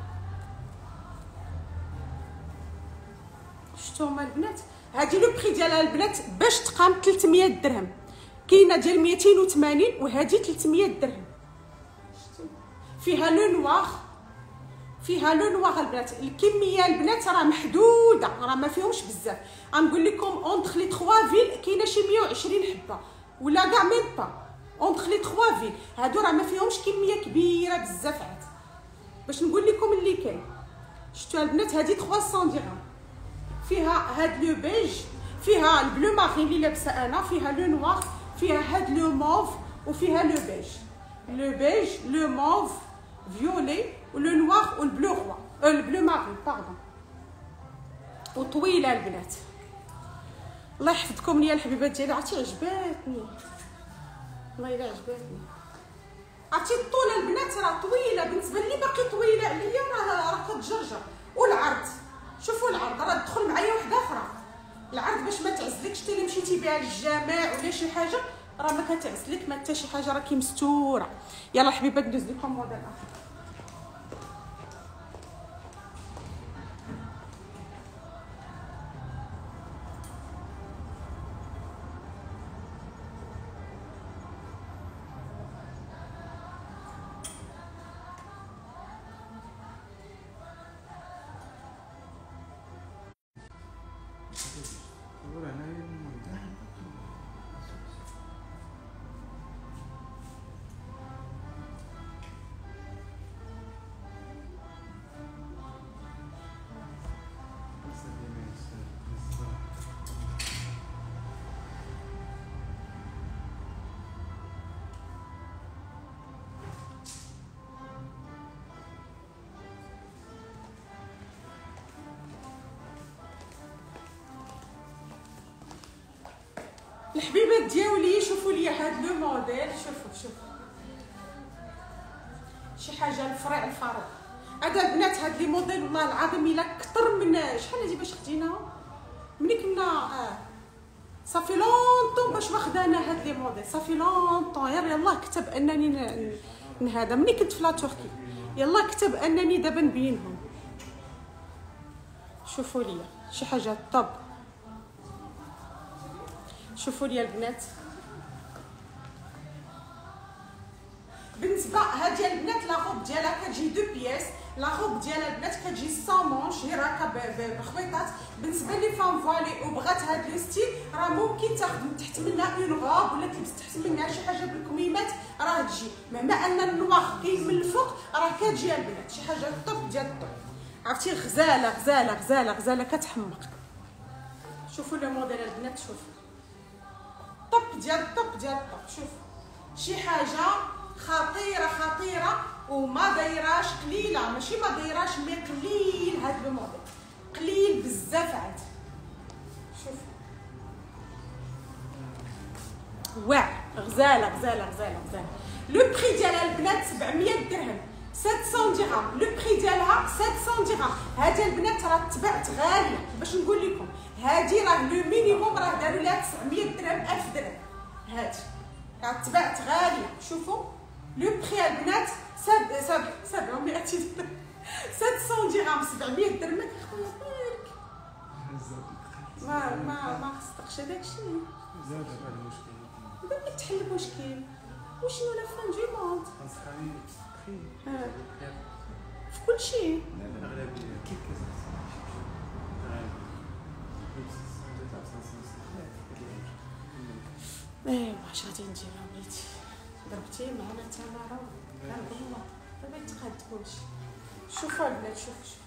شفتوما البنات؟ هادي لو بري ديالها البنات باش تقام ثلاثمية درهم، كاينه ديال ميتين وثمانين وهادي ثلاثمية درهم. شفتوا فيها لو نوار، فيها لو نوار البنات. الكميه البنات راه محدوده، راه ما فيهمش بزاف. غنقول لكم اونتر لي ثلاثة فيل كاينه شي مية وعشرين حبه ولا كاع ميم با. اونتر لي ثلاثة فيل هادو راه ما فيهمش كميه كبيره بزاف عاد باش نقول لكم اللي كاين. شفتوا البنات؟ هادي ثلاثمية درهم، فيها هاد لو بيج، فيها البلو مارين اللي لابسه انا، فيها لو نوار، فيها هاد لو موف وفيها لو بيج. لو بيج لو موف فيولي ولو نوار والبلو روا أه البلو مارين باردون. وطويله البنات، الله يحفظكم ليا الحبيبات ديالي. عرفتي عجباتني والله الا عجباتني. عرفتي الطول البنات راه طويله بالنسبه لي، باقي طويله عليا، راه راه كتجرجر. والعرض شوفوا العرض راه تدخل معايا وحده اخرى. العرض باش ما تعزلكش حتى الا مشيتي بها للجامع ولا شي حاجه راه ما كتعزلك ما حتى شي حاجه، راكي مستوره. يلا الحبيبات ندوز لكم موديل اخر. صور هنايا الحبيبات ديالي شوفوا لي هاد لو موديل، شوفوا شوفوا شي حاجه الفريع الفارغ. هذا البنات هاد لي موديل والله العظيم الا كثر من شحال هادي باش خديناها ملي كنا اه صافي لونطون باش واخده انا هاد لي موديل، صافي لونطون. يا يلاه كتب انني ن... ن هذا ملي كنت في لا تركي، يلاه كتب انني دابا نبينهم. شوفوا لي شي حاجه طب، شوفوا لي البنات. بالنسبه هادي البنات لا روب ديالها كتجي دو بياس، لا روب ديالها البنات كتجي سان مونش، هي راكا بخويطات. بالنسبه لي فام فالي وبغات هاد لو ستيل راه ممكن تاخذ من تحت منها اون روب ولا تلبس تحت منها شي حاجه بالكميمات راه تجي، مهما ان النواغ كاين من الفوق راه كتجي البنات شي حاجه طوب ديال الطوب. عرفتي غزاله غزاله غزاله غزاله كتحمق. شوفوا لو موديل البنات، شوفوا طب ديال الطب ديال الطب. شوف شي حاجه خطيره خطيره وما دايراش قليله، ماشي ما دايراش مي قليل. هاد لو موديل قليل بزاف عاد. شوف واعر غزاله غزاله غزاله غزاله. لو بري ديالها البنات سبعمية درهم، سبعمية درهم. لو بري ديالها سبعمية درهم. هادي البنات راه تباعت غاليه باش نقول لكم. هادي راه لو مينيموم راه داروا لها تسعمية درهم، ألف درهم. هادي راه تباعت غاليه. شوفوا لو بري البنات سب سب سبعمية درهم، سبعمية درهم، سبعمية درهم. ما كيخويك ما ما ما خصكش داكشي. زاد هذا المشكل دابا تحل المشكل. وشنو لا فان دو موند خاصني بخي في كلشي. لا لا الاغلبيه كيف كتحصل ايوا اش غادي ندير وليدي ضربتي معنا التماره كنقولوا دابا يتقادوش. شوفوا البنات شوفوا شوفوا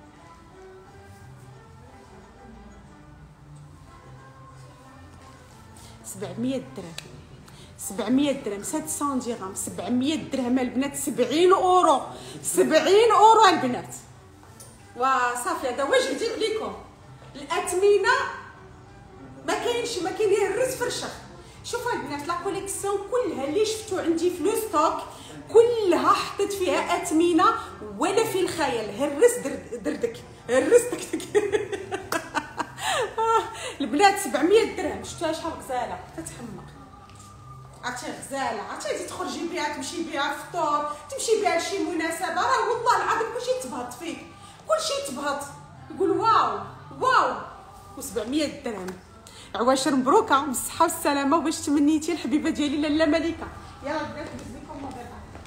سبعمية درهم سبعمية درهم سبعمية درهم سبعمية درهم البنات سبعين اورو سبعين اورو البنات. وصافي هذا واش يجيب لكم الاثمنه ما كاينش ما كاين غير الرز فرشه. شوفوا البنات لا كوليكسيون كلها اللي شفتو عندي في لو ستوك كلها حطيت فيها اثمنه ولا في الخيال. الرز دردك الرز دك البنات سبعمية درهم. شفتوها شحال غزاله كتحمق عرفتي غزاله عرفتي تجي تخرجي بها تمشي بها فطور تمشي بها لشي مناسبه راه والله العظيم كلشي تبهط فيك كلشي تبهط يقول واو واو. وسبعمية درهم عواشر مبروكه بالصحه والسلامه وباش تمنيتي الحبيبه ديالي لاله مليكه. يلا البنات ندوز لكم موديل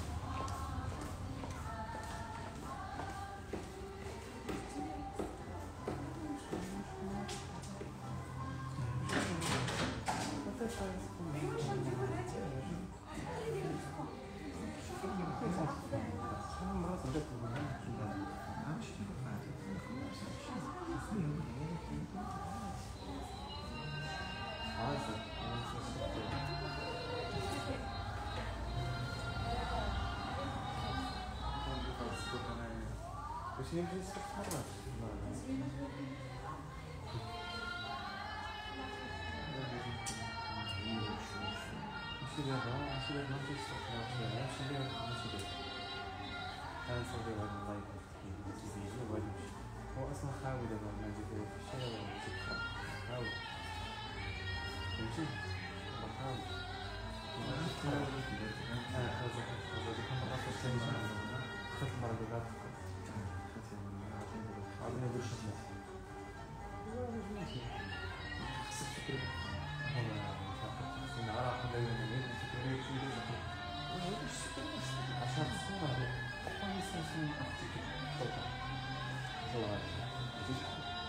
باش يمشي يستقر. ماشي دابا ماشي دابا ماشي يستقر ماشي دابا ماشي دابا غنصاوبو هاد اللايف تيزيدو وغادي نمشي. هو اصلا خاوي دابا ما نديرو في الشارع ولا تيبقى خاوي فهمتي هو خاوي اه خرجت خرجت ديك المرة ثاني خرجت المرة اللي بعد عطيني باش نشوف خصك تفكري والله نعرف ولا يومين تفكري شي عشان الصورة هذه أنا سنسمي أختك طلقة والله جيت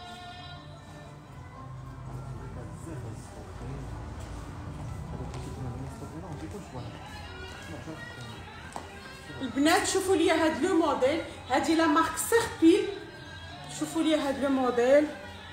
أنا بزاف الصوتين هذا كنت من المستقبل ما نجيبوش واحد البنات. شوفوا لي هاد لو موديل هادي لا مارك سيربيل. شوفوا لي هاد لو موديل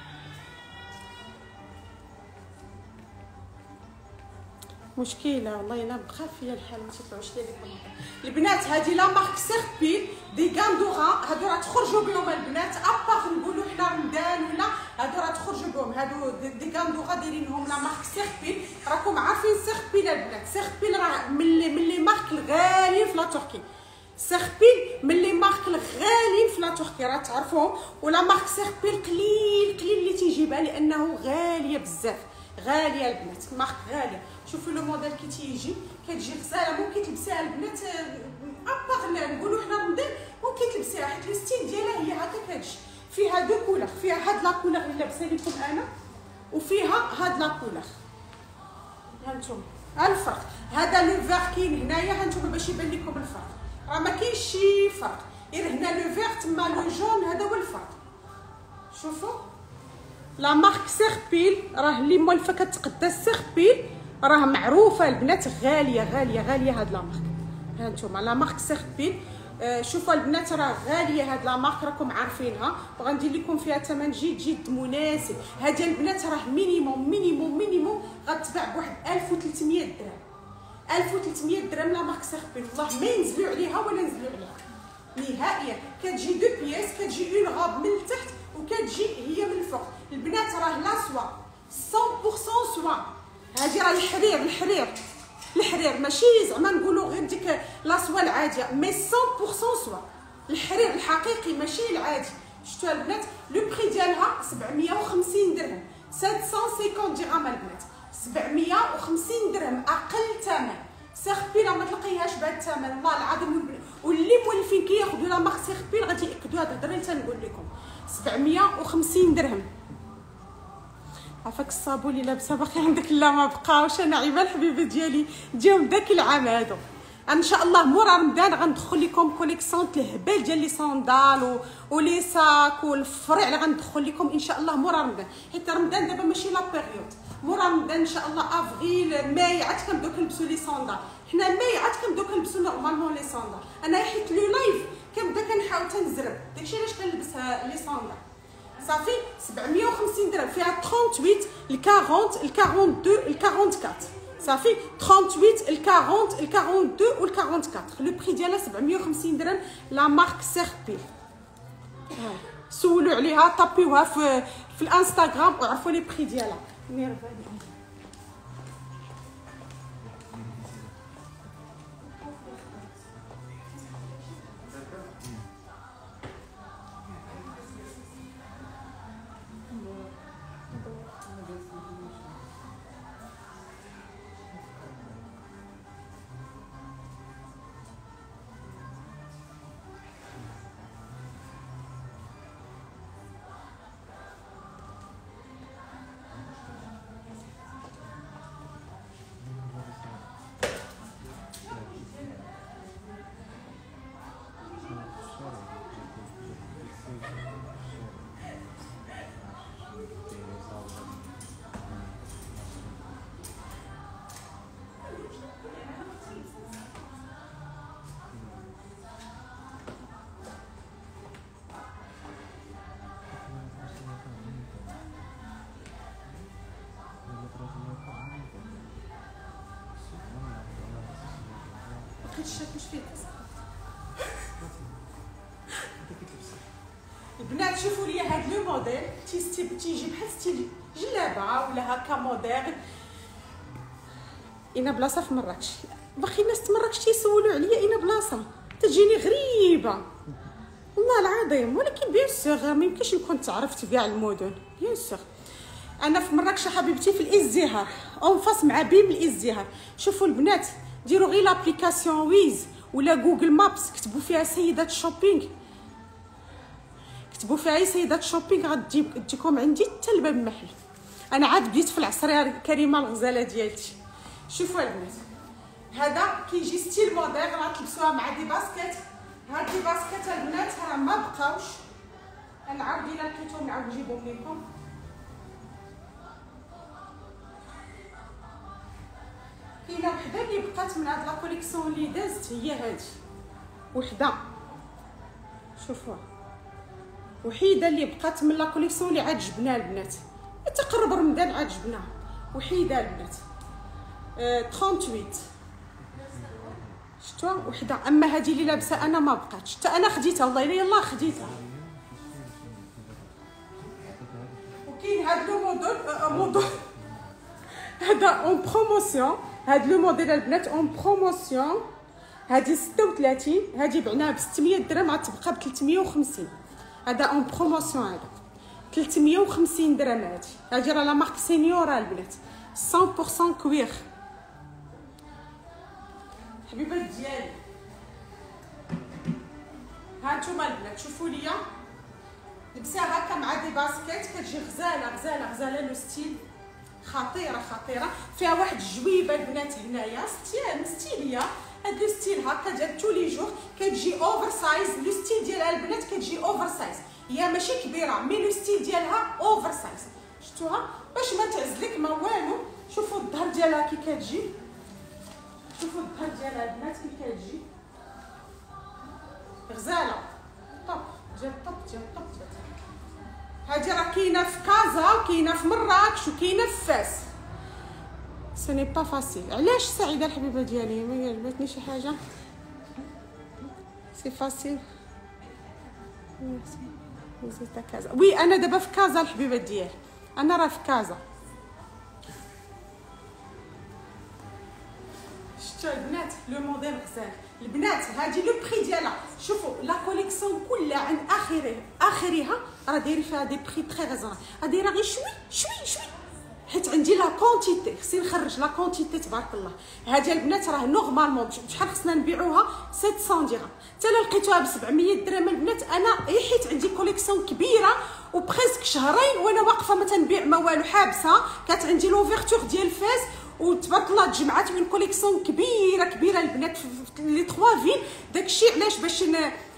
مشكله والله انا بخاف فيا الحال ما تطلعوش لي لكم البنات. هادي لا مارك سيربيل دي غاندورا هادو راه تخرجوا بهم البنات ابار نقولوا حنا رمضان ولا هادو راه تخرجوا بهم. هادو دي غاندورا دايرينهم لا مارك سيربيل. راكم عارفين سيربيل البنات سيربيل راه من لي من لي مارك الغاليين في لا تركي. سيربيل من لي مارك الغاليين في لا تركي راه تعرفوهم. ولا مارك سيربيل قليل قليل اللي تيجيبها لانه غاليه بزاف غاليه البنات مارك غاليه. شوفوا لو موديل كي تيجي كتجي غزاله ممكن تلبسيها البنات ابار نقولوا حنا رمضان ممكن تلبسيها حيت لو ستيل ديالها هي هكا كتجي فيها دو كولور. فيها هاد لا كولور اللي لابسه لكم انا وفيها هاد لا كولور. ها نتوما الفرق هذا لو فيغ كاين هنايا ها نتوما باش يبان لكم الفرق راه ما كاينش شي فرق غير هنا لو فيغ تما لو جون هذا هو الفرق. شوفوا لا مارك سيربيل راه اللي مولفه كتقدا سيربيل راه معروفه البنات غاليه غاليه غاليه هاد لا مارك. ها نتوما لا مارك سيربيل. آه شوفوا البنات راه غاليه هاد لا مارك راكم عارفينها وغندير لكم فيها ثمن جد جد مناسب. هادي البنات راه مينيموم مينيموم مينيموم غتباع بواحد ألف وثلاثمية درهم. ألف وثلاثمية درهم لا مارك سيربيل والله ما ينزلوا عليها ولا نزلوا عليها نهائيا. كتجي دو بياس كتجي اون غاب من التحت وكتجي هي من الفوق. البنات راه لا سوا مية بالمية سوا. هادي راه الحرير الحرير الحرير ماشي زعما نقولوا غير ديك لا سوا العاديه مي مية بالمية سوا. الحرير الحقيقي ماشي العادي. شفتوا البنات لو بري ديالها سبعمية وخمسين درهم سبعمية وخمسين درهم البنات سبعمية وخمسين درهم اقل ثمن. سيربيل ما تلقيهاش بهذا الثمن والله العظيم. واللي مولفين كياخذوا لا مارك سيربيل غادي ياكدوا هذه الهضره اللي تنقول لكم سبعمية وخمسين درهم. عافاك الصابون اللي لابسه باقي عندك لا ما بقاوش. انا عيبه الحبيبه ديالي ديهم داك العام هادو. ان شاء الله مورا رمضان غندخل لكم كوليكسيون الهبال ديال لي صوندال ولي ساك والفرع اللي غندخل لكم ان شاء الله مورا رمضان حيت رمضان دابا ماشي لا بيريود مورا رمضان ان شاء الله افريل ماي عاد كنبداو كنلبسوا لي صوندال. حنا ماي عاد كنبداو كنلبسوا نورمالمون لي صوندال. انا حيت لو لايف كنبدا كنحاول تنزرب داكشي علاش كنلبسها لي صوندال. صافي سبعمية وخمسين درهم فيها ثمانية وثلاثين ال أربعين ال اثنين وأربعين ال أربعة وأربعين صافي ثمانية وثلاثين ال أربعين ال أربعة وأربعين وال أربعة وأربعين. لو بري ديالها سبعمية وخمسين درهم لا مارك سيربيل. سولوا عليها طابيوها في في الانستغرام وعرفوا لي بري ديالها. الشكل واش فيه البنات. شوفوا لي هاد لو موديل تيجي بحال ستيل جلابه ولا هكا موديل. اين بلاصه في مراكش باقي الناس مراكش تيسولوا عليا اين بلاصه تجيني غريبه والله العظيم. ولكن بيان سور ما يمكنش نكون تعرفت كاع المدن بيان سور. انا في مراكش حبيبتي في الازدهار اون فاس مع بيم الازدهار. شوفوا البنات ديروا غير لابليكاسيون ويز ولا جوجل مابس كتبوا فيها سيدات شوبينغ كتبوا فيها سيدات شوبينغ غتجيب تجيكم عندي حتى لباب المحل. انا عاد بديت في العصريه كريمه الغزاله ديالتي. شوفوا البنات هذا كيجي ستيل موديل غتلبسوها مع دي باسكيت. هاد دي باسكيت البنات راه ما بقاوش. نعاود الا لقيتهم نعاود نجيبهم لكم. كاينه وحده اللي بقات من هاد لا كوليكسيون اللي دازت هي هادي وحده. شوفوها وحيده اللي بقات من لا كوليكسيون اللي عاد جبناها البنات تقرب رمضان عاد جبناها وحيده البنات أه ثمانية وثلاثين شفتوها وحده. اما هذه اللي لابسه انا ما بقاتش حتى انا خديتها والله الا يلاه خديتها. وكاين هاد لو موديل موديل هذا اون بروموسيون. هاد لو موديل البنات اون بروموسيون. هادي ستة وثلاثين هادي بعناها ب ستمية درهم غتبقى ب ثلاثمية وخمسين. هذا اون بروموسيون هذا ثلاثمية وخمسين درهم. هادي هادي راه لا مارك سينيورا البنات مية بالمية كوير. حبيبات ديالي ها نتوما البنات شوفوا ليا لبسها هكا مع دي باسكيت كتجي غزاله غزاله غزاله. لو ستيل خطيره خطيره. فيها واحد الجويبه البنات هنايا ستيل ستيليه. هاد لو ستيل هكا ديال تولي جور كتجي اوفر سايز. لو ستيل ديالها البنات كتجي اوفر سايز. هي ماشي كبيره مي لو ستيل ديالها اوفر سايز. شفتوها باش ما تعزلك ما والو. شوفوا الظهر ديالها كي كتجي. شوفوا الظهر ديالها البنات كي كتجي غزاله طب ديال الطب ديال الطب ديال هادي راه كاينه في كازا كاينه في مراكش وكاينه في فاس. سي ني با فاسيل. علاش سعيده الحبيبه ديالي ما عجبتني شي حاجه سي فاسيل. زيتا كازا وي انا دابا في كازا الحبيبه ديالي. انا راه في كازا. شفتوا البنات لو موديل غزال البنات. هادي لو بري ديالها شوفوا لا كوليكسيون كلها عن اخره اخرها راه دايرين فيها دي بري تري ريزون. دايره غير شوي شوي شوي حيت عندي لا كونتيتي خصني نخرج لا كونتيتي تبارك الله. هادي البنات راه نورمالمون بشحال خصنا نبيعوها سبعمية درهم. حتى لو لقيتوها ب سبعمية درهم البنات انا حيت عندي كوليكسيون كبيره وبريسك شهرين وانا واقفه ما تنبيع ما والو حابسه. كانت عندي لوفيرتور ديال فاس وتبارك الله تجمعات من كوليكسيون كبيره كبيره البنات في لي ثلاثة فيل. داكشي علاش باش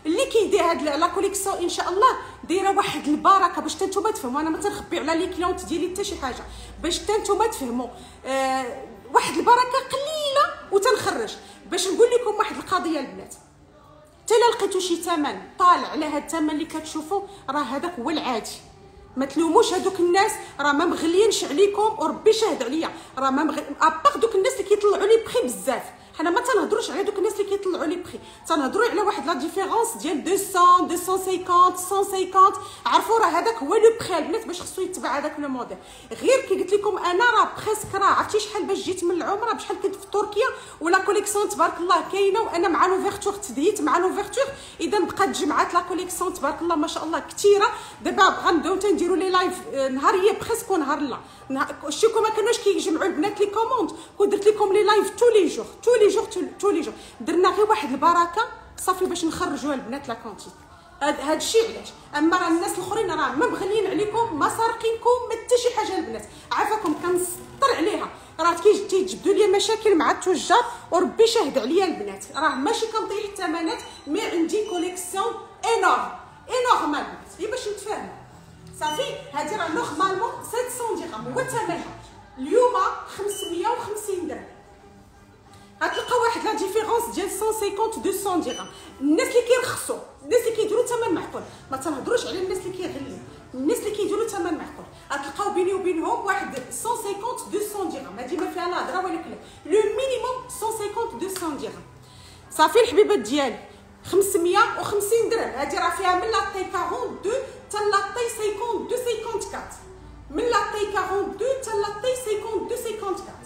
اللي كيدير هاد لا كوليكسيون ان شاء الله دايره واحد البركه باش نتوما تفهموا. انا ما تنخبي على لي كليونت ديالي حتى شي حاجه، باش نتوما تفهموا. آه واحد البركه قليله وتنخرج. باش نقول لكم واحد القضيه البنات، حتى لا لقيتو شي ثمن طالع على هاد الثمن اللي كتشوفوا، راه هذاك هو العادي. ما تلوموش هذوك الناس، راه ما مغليينش عليكم وربي شاهد عليا، راه ما مغ... اباغ دوك الناس اللي كيطلعوا لي بخي بزاف. حنا ما تنهضروش على دوك الناس اللي كيطلعوا لي بخي، تنهضروا على واحد لا ديفيرونس ديال مئتين مئتين وخمسين مئة وخمسين. عرفوا راه هذاك هو لو بخي البنات باش خصو يتبع هذاك لو موديل. غير كي قلت لكم انا راه بريسك، راه عرفتي شحال باش جيت من العمره، بشحال كنت في تركيا ولا كوليكسيون تبارك الله كاينه، وانا مع لوفيرتور تديت مع لوفيرتور. اذا بقات جمعات لا كوليكسيون تبارك الله ما شاء الله كثيره. دابا غنبداو تنديروا لي لايف نهاريه بريسك ونهار لا. شتيكم ما كانوش كيجمعوا البنات لي كوموند، ودرت لكم لي لايف تو لي جور تو لي جور تو لي جور. درنا غير واحد البركه صافي باش نخرجوا البنات لا كونتيت. هذا الشيء علاش. اما راه الناس الاخرين راه ما مغليين عليكم، ما سارقينكم، ما حتى شي حاجه البنات. عافاكم كنسطر عليها. راه كيجبدوا لي مشاكل مع التجار وربي شاهد عليا البنات. راه ماشي كنطيح الثمنات، مي عندي كوليكسيون انورم انورمال البنات. هي باش نتفاهموا صافي. هذه راه نورمالمون سبعمية درهم هو ثمنها، اليوم خمسمية وخمسين درهم. غتلقاو واحد لا ديفيرونس ديال مئتين وخمسين مئتين درهم. الناس اللي كيرخصوا، الناس اللي كيديروا ثمن معقول، ما تنهضروش على الناس اللي كيغليو، الناس اللي كيديروا ثمن معقول غتلقاو بيني وبينهم واحد مئتين وخمسين مئتين درهم. هذه ما فيها لا هضره ولا كلام، لو مينيموم مئتين وخمسين مئتين درهم. صافي الحبيبات ديالي خمسمية وخمسين درهم. هذه راه فيها من لاطي أربعة وأربعين حتى لاطي خمسة وخمسين خمسة وأربعين، من لاطي أربعة وأربعين حتى لاطي خمسة وخمسين خمسة وأربعين.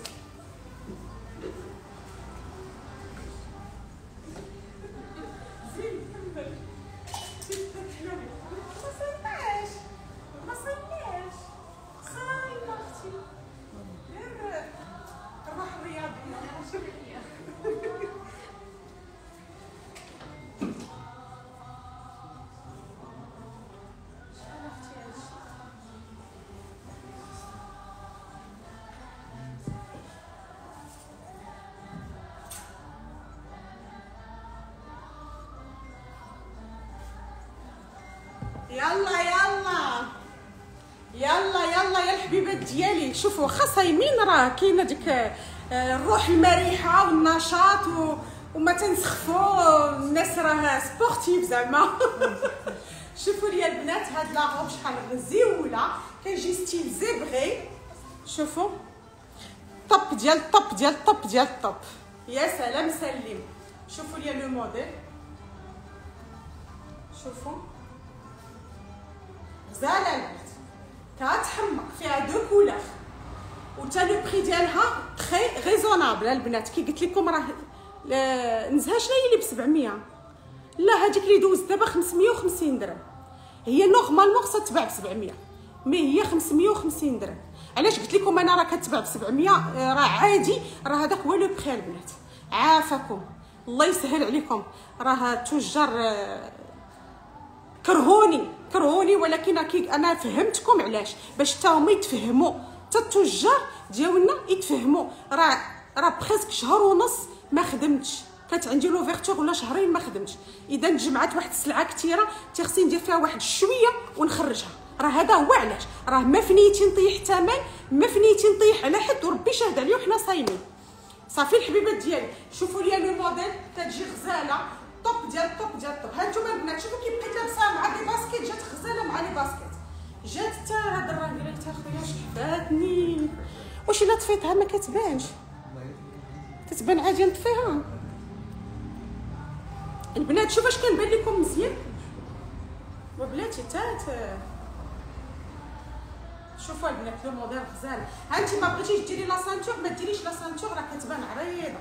يلا يلا يلا يلا يا الحبيبات ديالي. شوفوا واخا صايمين راه كاينه ديك الروح المريحه والنشاط و... وما تنسخفوا الناس، راه سبورتيف زعما. شوفوا لي البنات هاد لا روب شحال زوينه، كيجي ستيل زبغي. شوفوا طب ديال الطب ديال الطب ديال الطب، يا سلام سلم. شوفوا لي لو موديل، شوفوا غزاله البنات، كتحمق فيها دو كولور، وتا لو بري ديالها تري ريزونابل البنات. كي قلت لكم راه نزهه شنو هي اللي ب سبعمية، لا هذيك اللي دوزت دابا خمسمية وخمسين درهم. هي نورمالمون خصها تباع ب سبعمية، مي هي خمسمية وخمسين درهم. علاش قلت لكم انا راه كتباع ب سبعمية؟ راه عادي، راه هذاك هو لو بري البنات. عافاكم الله يسهل عليكم. راه التجار كرهوني كرهوني، ولكن انا فهمتكم علاش، باش حتى هما يتفهموا، حتى التجار ديالنا يتفهموا. راه راه بريسك شهر ونص ما خدمتش، كانت عندي لوفيرتور ولا شهرين ما خدمتش. اذا جمعت واحد السلعه كثيره تيخصني ندير فيها واحد شويه ونخرجها. راه هذا هو علاش، راه ما في نيتي نطيح ثمن، ما في نيتي نطيح على حد، وربي شاهد عليا وحنا صايمين. صافي الحبيبات ديالي، شوفوا لي لو موديل كتجي غزاله، طوب ديال الطوب ديال الطوب. ها نتوما البنات شوفوا كي بقيت لابسه مع لي باسكيت، جات غزاله مع لي باسكيت، جات حتى هاد الراجله حتى خويا شحفاتني. واش الا طفيتها ما كتبانش؟ تتبان عادي نطفيها البنات. شوف اش كنبان لكم مزيان وبلاتي تات. شوفوا البنات لو موديل غزال. ها انت ما بغيتيش ديري لا سانتور ما ديريش لا سانتور، راه كتبان عريضه.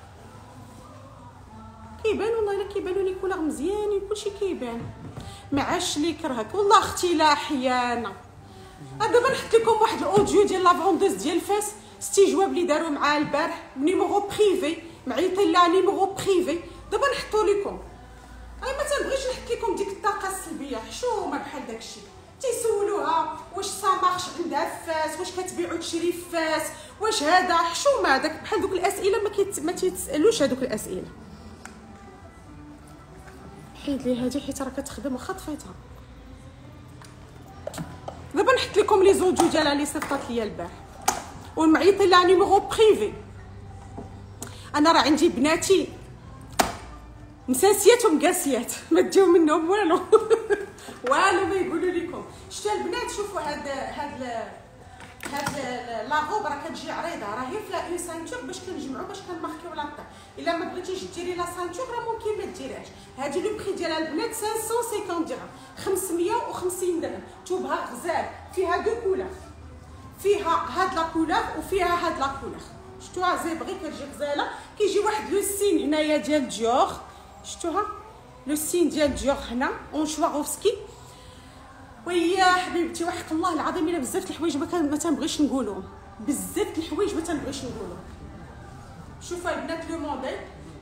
كيبان والله الا كيبانوا لي كولور مزيانين، كلشي كيبان. ما عادش لي كرهك والله اختي لا احيانا. دابا نحط لكم واحد الاوديو ديال لا فوندوز ديال فاس، استجواب اللي داروا معاه البارح بنيميرو بريفي، معيطين لها نيميرو بريفي. دابا نحطو لكم. انا ما تنبغيش نحط لكم ديك الطاقه السلبيه، حشومه بحال داكشي. تيسولوها واش سا مارش عندها فاس، واش كتبيعو تشري فاس، واش هذا حشومه. هذاك بحال دوك الاسئله ما كيت ما تيتسالوش هذوك الاسئله. نحيد لي هذه حيت راه كتخدم واخا طفيتها. دابا نحط لكم لي زوديو ديالها اللي صيفطات ليا البارح ومعيط لها نيميرو بريفي. انا راه عندي بناتي مساسيات ومقاسيات ما تجيو منهم والو والو ما يقولوا لكم. شتو البنات شوفوا هاد هاد هاد لاغوب راه كتجي عريضه، راه هي فيها اون سانتور باش كنجمعوا باش كنماركيو لاطا. الا ما بغيتيش ديري لا سانتور راه ممكن ما ديريهاش. هادي لو بري ديالها البنات خمسمية وخمسين درهم، خمسمية وخمسين درهم. توبها غزال، فيها دو كولور، فيها هاد لا كولور وفيها هاد لا كولور. شتوها زيبغي كتجي غزاله. كيجي واحد لو سين هنايا ديال ديور، شتوها لو سين ديال ديور هنا اون شواغوفسكي. ويا حبيبتي وحق الله العظيم الا بزاف الحوايج ما ما تنبغيش نقولهم، بزاف الحوايج ما تنبغيش نقولهم. شوفوا البنات لو موديل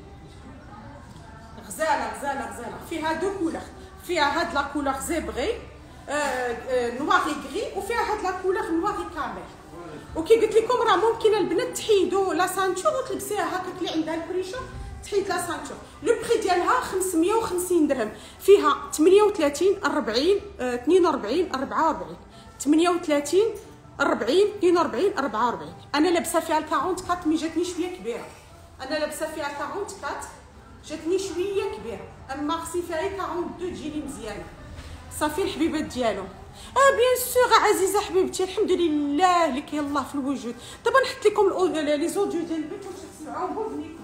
غزاله غزاله غزاله، فيها دو كولور، فيها هاد لا كولور زيبغي نواري غري وفيها هاد لا كولور نواري كامل. وكي قلت لكم راه ممكن البنات تحيدوا لا سانتور وتلبسيها هكاك اللي عندها البريشو تحيد لا سانتور. لو بري ديالها خمسمية وخمسين درهم، فيها ثمانية وثلاثين أربعين اثنين وأربعين أربعة وأربعين ثمانية وثلاثين أربعين اثنين وأربعين أربعة وأربعين. انا لابسه فيها أربعة وأربعين مي جاتني شويه كبيره. انا لابسه فيها أربعة وأربعين جاتني شويه كبيره، اما خصني فيها اثنين وأربعين تجيني مزيانه. صافي الحبيبات ديالو. اه بيان سور عزيزه حبيبتي الحمد لله لك يلاه في الوجود. دابا نحط لكم لي زوديو ديال البيت واش تسمعوهم بودنيكم.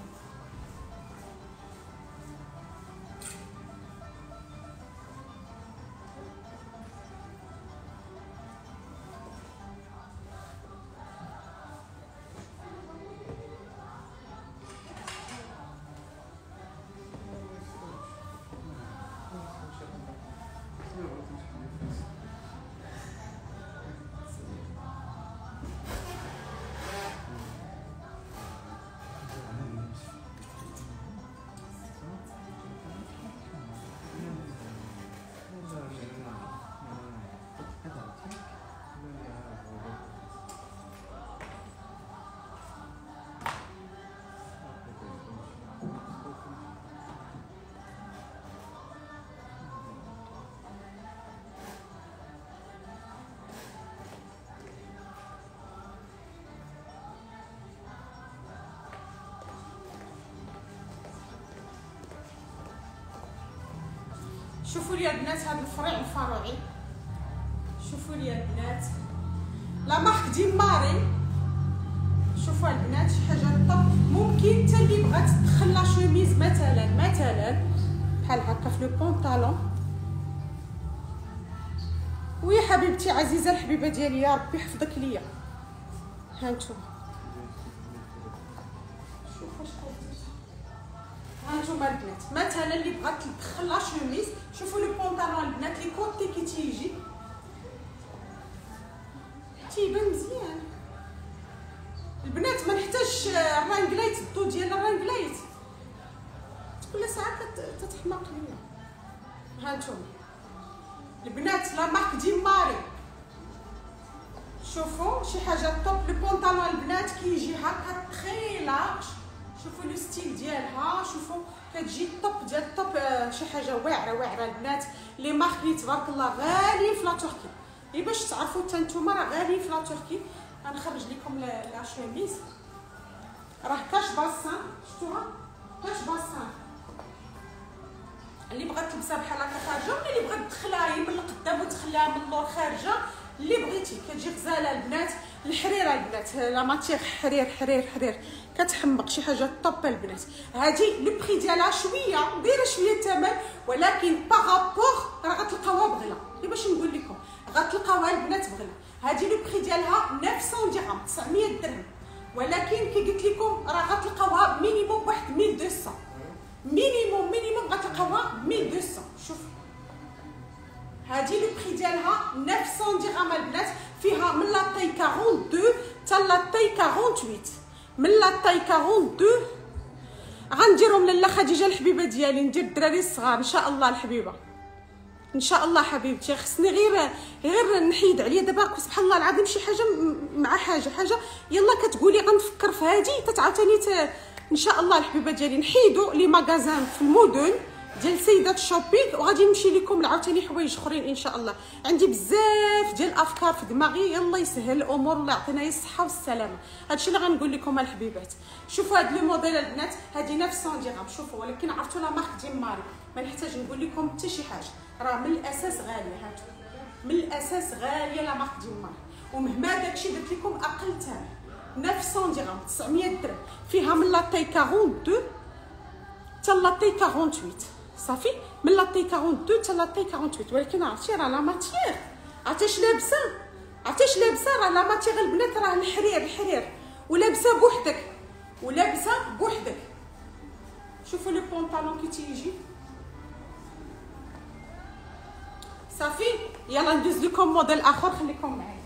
شوفوا لي البنات هذا الفريع الفروعي، شوفوا لي البنات لا مارك دي ماري. شوفوا البنات شي حاجه طب. ممكن حتى اللي بغات تدخل لا شوميز مثلا مثلا بحال هكا في لو بونطالون. وي حبيبتي عزيزه الحبيبه ديالي يا ربي يحفظك ليا. ها نتوما هانتوما البنات مثلا اللي بغات تدخل لا شوميز. شوفوا لو بونطالون البنات لي كوتي كي تيجي تيبان مزيان. البنات ما نحتاجش الرانكلايت الضو ديال الرانكلايت كل ساعه كتحماق ليا. هانتوما البنات لا مارك دي ماري. شوفوا شي حاجه طوب. لو بونطالون البنات كيجي هكا تري لارج. شوفوا لو ستيل ديالها، شوفوا كتجي طوب ديال الطوب. شي حاجه واعره واعره البنات. لي مارك اللي تبارك الله غاليين في لا تركي. غير باش تعرفوا حتى نتوما راه غاليين في لا تركي. غنخرج لكم لا شوميز راه كاش باسان. شفتوها كاش باسان اللي بغات تلبسها بحال هكا خارجه، ولا اللي بغات تدخلها من القدام وتخليها من اللور خارجه اللي بغيتي. كتجي غزاله البنات. الحريره البنات لا ماتيغ حرير حرير حرير كتحمق. شي حاجه طوب البنات. هادي لو بري ديالها شويه دايره شويه الثمن، ولكن بارابور راه غتلقاوها بغلا. غير باش نقول لكم غتلقاوها البنات بغلا. هادي لو بري ديالها تسعمية درهم تسعمية درهم، ولكن كي قلت لكم راه غتلقاوها مينيموم واحد ألف ومئتين. مينيموم مينيموم غتلقاوها ألف ومئتين. شوف هادي لو بري ديالها تسعمية درهم البنات. فيها من لا طاي اثنين وأربعين حتى لا طاي ثمانية وأربعين. من لا طاي اثنين وأربعين غنديرهم لاله خديجه الحبيبه ديالي. ندير الدراري الصغار ان شاء الله الحبيبه ان شاء الله حبيبتي. خصني غير غير نحيد عليا دابا سبحان الله العظيم شي حاجه مع حاجه حاجه يلا كتقولي غنفكر في هادي تتعاوتاني ان شاء الله الحبيبه ديالي. نحيدوا لي ماغازان في المدن ديال سيدات الشوبينغ، وغادي نمشي لكم عاوتاني حوايج اخرين ان شاء الله. عندي بزاف ديال الافكار في دماغي، يلا يسهل الامور والله يعطينا الصحه والسلامه. هادشي اللي غنقول لكم الحبيبات. شوفوا هاد لو موديل البنات، هادي نفس مية درهم شوفوا، ولكن عرفتوا لا مارك ديال ماري، ما نحتاج نقول لكم حتى شي حاجه، راه من الاساس غاليه. هاتو من الاساس غاليه لا مارك ديال ماري، ومهما داكشي درت لكم اقل ثمن نفس مية درهم تسعمية درهم. فيها من لاطاي اثنين وأربعين حتى لاطاي ثمانية وثمانين صافي، من لاطاي اثنين وأربعين حتى لاطاي ثمانية وثمانين. ولكن عرفتي راه لا ماتيير، عرفتي اش لابسه، عرفتي اش لابسه، راه لا ماتيير البنات راه الحرير الحرير، ولابسه بوحدك ولابسه بوحدك. شوفوا لي بونطالون كي تيجي صافي. يلا ندوز لكم موديل اخر، خليكم معايا.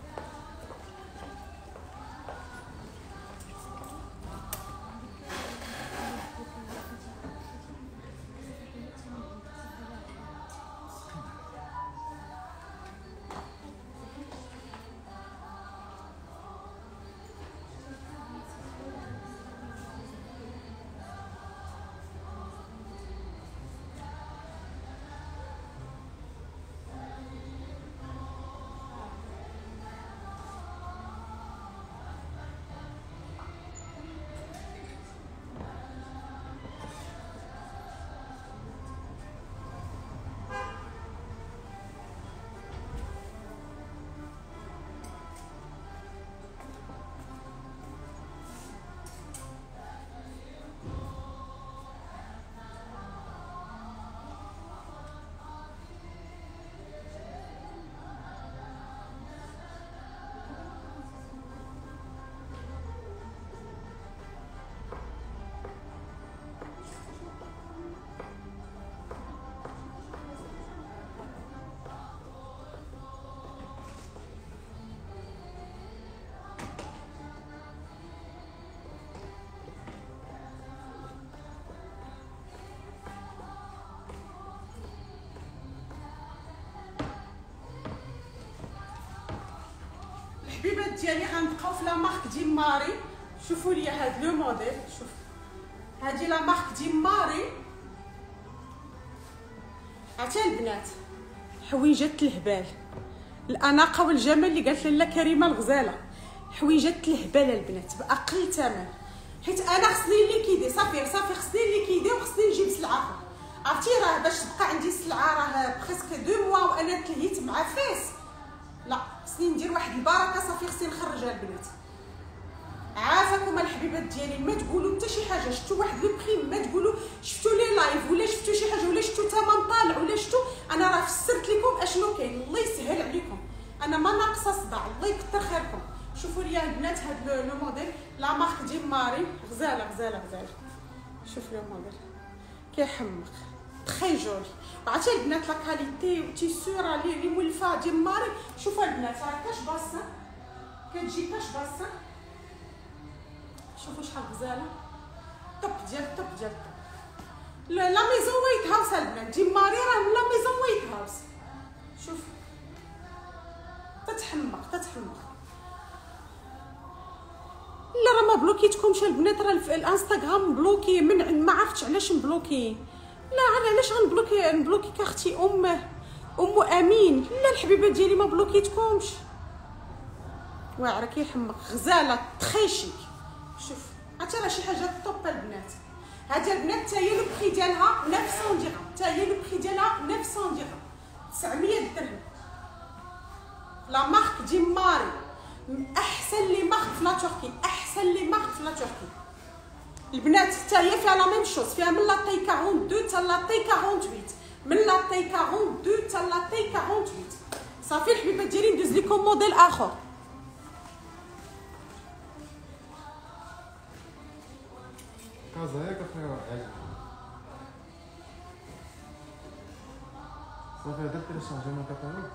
الحبيبات ديالي غنبقاو في لا مارك ديال ماري. شوفوا لي هاد لو موديل، شوف هادي لا مارك ديال ماري. عرفتي البنات حويجات الهبال، الاناقه والجمال اللي قالت لاله كريمه الغزاله، حويجات الهبال البنات باقل ثمن. حيت انا خصني اللي كيدي صافي صافي، خصني اللي كيدي وخصني نجيب سلعه. عرفتي راه باش تبقى عندي سلعه راه بريسك دو موا وانا تلهيت مع فاس، لا خصني ندير واحد البركه صافي، خصني نخرجها البنات. عافاكم الحبيبات ديالي، ما تقولوا حتى شي حاجه. شفتوا واحد لو بريم ما تقولوا شفتوا لي لايف ولا شفتوا شي حاجه ولا شفتوا ثمن طالع ولا شفتوا، انا راه فسرت لكم اشنو كاين. الله يسهل عليكم، انا ما ناقصه صداع، الله يكثر خيركم. شوفوا لي البنات هاد لو موديل لا مارك ديال ماري، غزاله غزاله غزاله. شوف لو موديل كيحمق تري جولي. عرفتي البنات لا كاليتي والتيسو راه لي مولفه ديال ماري. شوفوا البنات راه كاش باصه، كتجي كاش باصه. شوفوا شحال غزاله، طب ديال طب ديال لا لا ميزون وايت هاوس البنات ديال ماري، راه لا ميزون وايت هاوس. شوف تتحمق تتحمق. لا راه ما بلوكيتكمش البنات، راه الانستغرام بلوكي، من ما عرفتش علاش مبلوكي. لا انا علاش غنبلوكي نبلوكيك اختي ام ام امين؟ لا الحبيبات ديالي ما بلوكيتكمش. واعره كيحمق غزاله تري شيك. شوف عرفتي راه شي حاجه طوب البنات. هادي البنات حتى هي لو بري ديالها تسعمية درهم، حتى هي لو بري ديالها تسعمية درهم، تسعمية درهم. لا مارك ديال ماري احسن لي مارك في لا تركي، احسن لي مارك في لا تركي البنات. حتى هي فيها لا ميم شوز، فيها من لاطاي اثنين وأربعين حتى لاطاي ثمانية وثمانين، من لاطاي اثنين وأربعين حتى لاطاي ثمانية وثمانين. صافي الحبيبات ديالي ندوز لكم موديل اخر. كازا ياك اخويا صافي درت تيليشارجي من كاتالوج.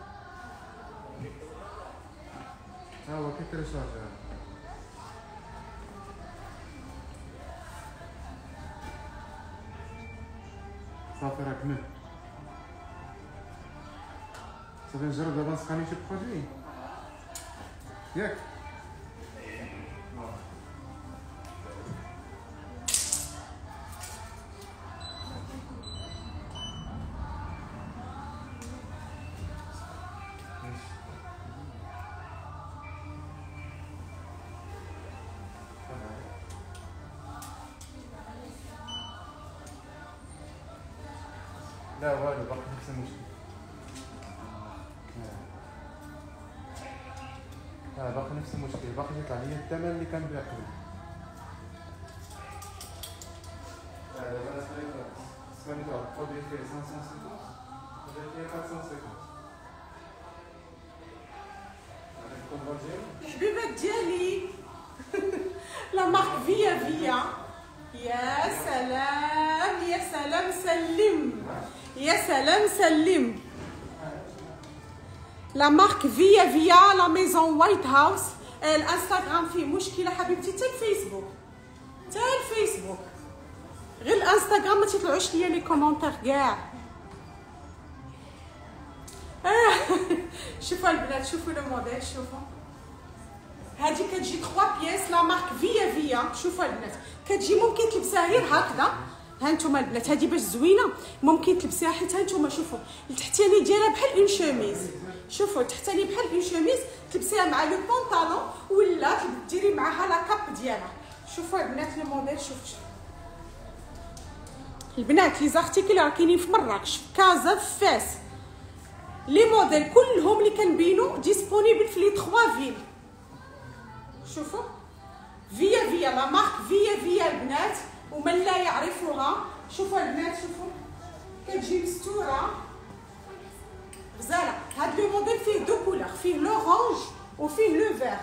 ها هو كي تيليشارجي صافي راه كمل. صافي نجرب دابا نسخاني شي برودوي ياك. لا والو باقي نفس المشكل. اه باقي نفس المشكل، باقي يطلع لي الثمن اللي كان بها قبل. اه دابا انا سمعت سمعت البرودوي فيه خمسمية وخمسين ودار فيه أربعمية وخمسين. الحبيبات ديالي لا مارك فيا فيا. يا سلام يا سلام سلم، يا سلام سلم. لا مارك فيا فيا لا ميزون وايت هاوس. الانستغرام فيه مشكله حبيبتي، حتى الفيسبوك، حتى الفيسبوك. غير الانستغرام ما تيطلعوش ليا لي كومونتير كاع. شوفوا البنات، شوفوا لو موديل، شوفوا هادي كتجي ثلاثة بياس لا مارك فيا فيا. شوفوا البنات كتجي ممكن تلبسها غير هكذا. ها نتوما البنات هادي باش زوينه ممكن تلبسيها حيت ها نتوما شوفوا التحتاني ديالها بحال اون شوميز. شوفوا التحتاني بحال اون شوميز، تلبسيها مع لو بونطالون ولا ديري معاها لا كاب ديالها. شوفوا البنات لو موديل. شوف البنات لي زارتيكل راه كاينين في مراكش، في كازا، في فاس. لي موديل كلهم اللي كنبينو ديسپونيبل في لي ثلاثة فيل. شوفوا فيا فيا لا مارك فيا فيا البنات، ومن لا يعرفها. شوفوا البنات، شوفوا كتجي مستوره غزاله. هاد لو موديل فيه دو كولور، فيه لورانج وفيه لو فير.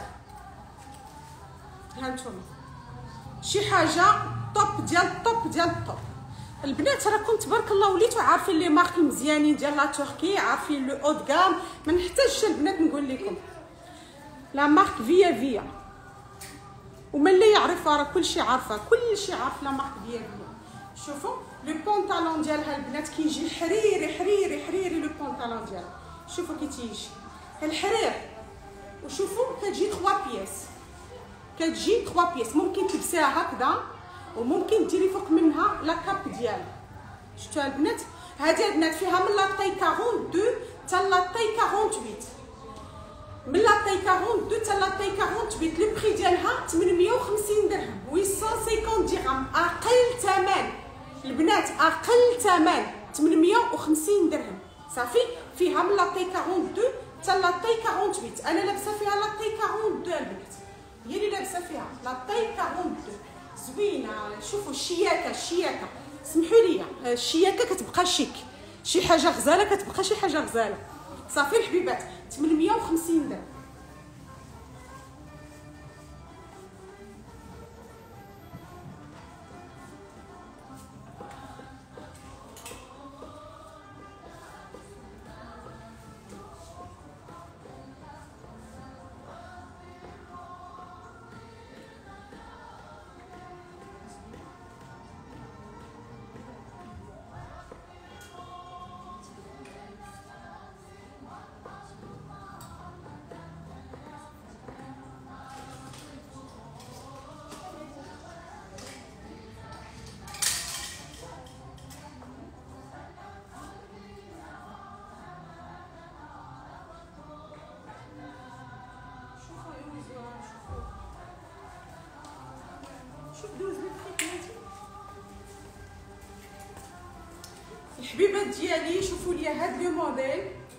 ها نتوما شي حاجه طوب ديال الطوب ديال الطوب. البنات راكم تبارك الله وليتو عارفين لي مارك المزيانين ديال لا تركي، عارفين لو اود غام، ما نحتاجش البنات نقول لكم. لا مارك فيا فيا، ومن اللي يعرفها راه كلشي عارفه، كلشي عارف لا مارك فيا فيا. شوفوا لو بونطالون ديالها البنات كيجي حريري حريري حريري. لو بونطالون ديالها شوفوا كي تيجي الحرير، وشوفوا كتجي ثلاثة بياس، كتجي ثلاثة بياس. ممكن تلبسيها هكذا وممكن ديري فوق منها لا كاب ديالها. شفتوها البنات؟ هذه البنات فيها من لا طاي اثنين وأربعين حتى لا طاي ثمانية وأربعين، من لا طاي اثنين وأربعين حتى لا طاي ثمانية وأربعين. لو بري ديالها ثمنمية وخمسين درهم، ثمنمية وخمسين درهم، اقل ثمن البنات، اقل ثمن ثمنمية وخمسين درهم صافي. فيها من لا طاي اثنين وأربعين حتى لا طاي ثمانية وأربعين. انا لابسه فيها لا طاي اثنين وأربعين البنات، هي اللي لابسه فيها لا طاي ثمانية وأربعين. زوينه. شوفوا الشياكه، الشياكه سمحوا لي، الشياكه كتبقى شيك، شي حاجه غزاله كتبقى شي حاجه غزاله صافي الحبيبات. ثمنمية وخمسين درهم. الحبيبات ديالي شوفوا لي هاد لو موديل.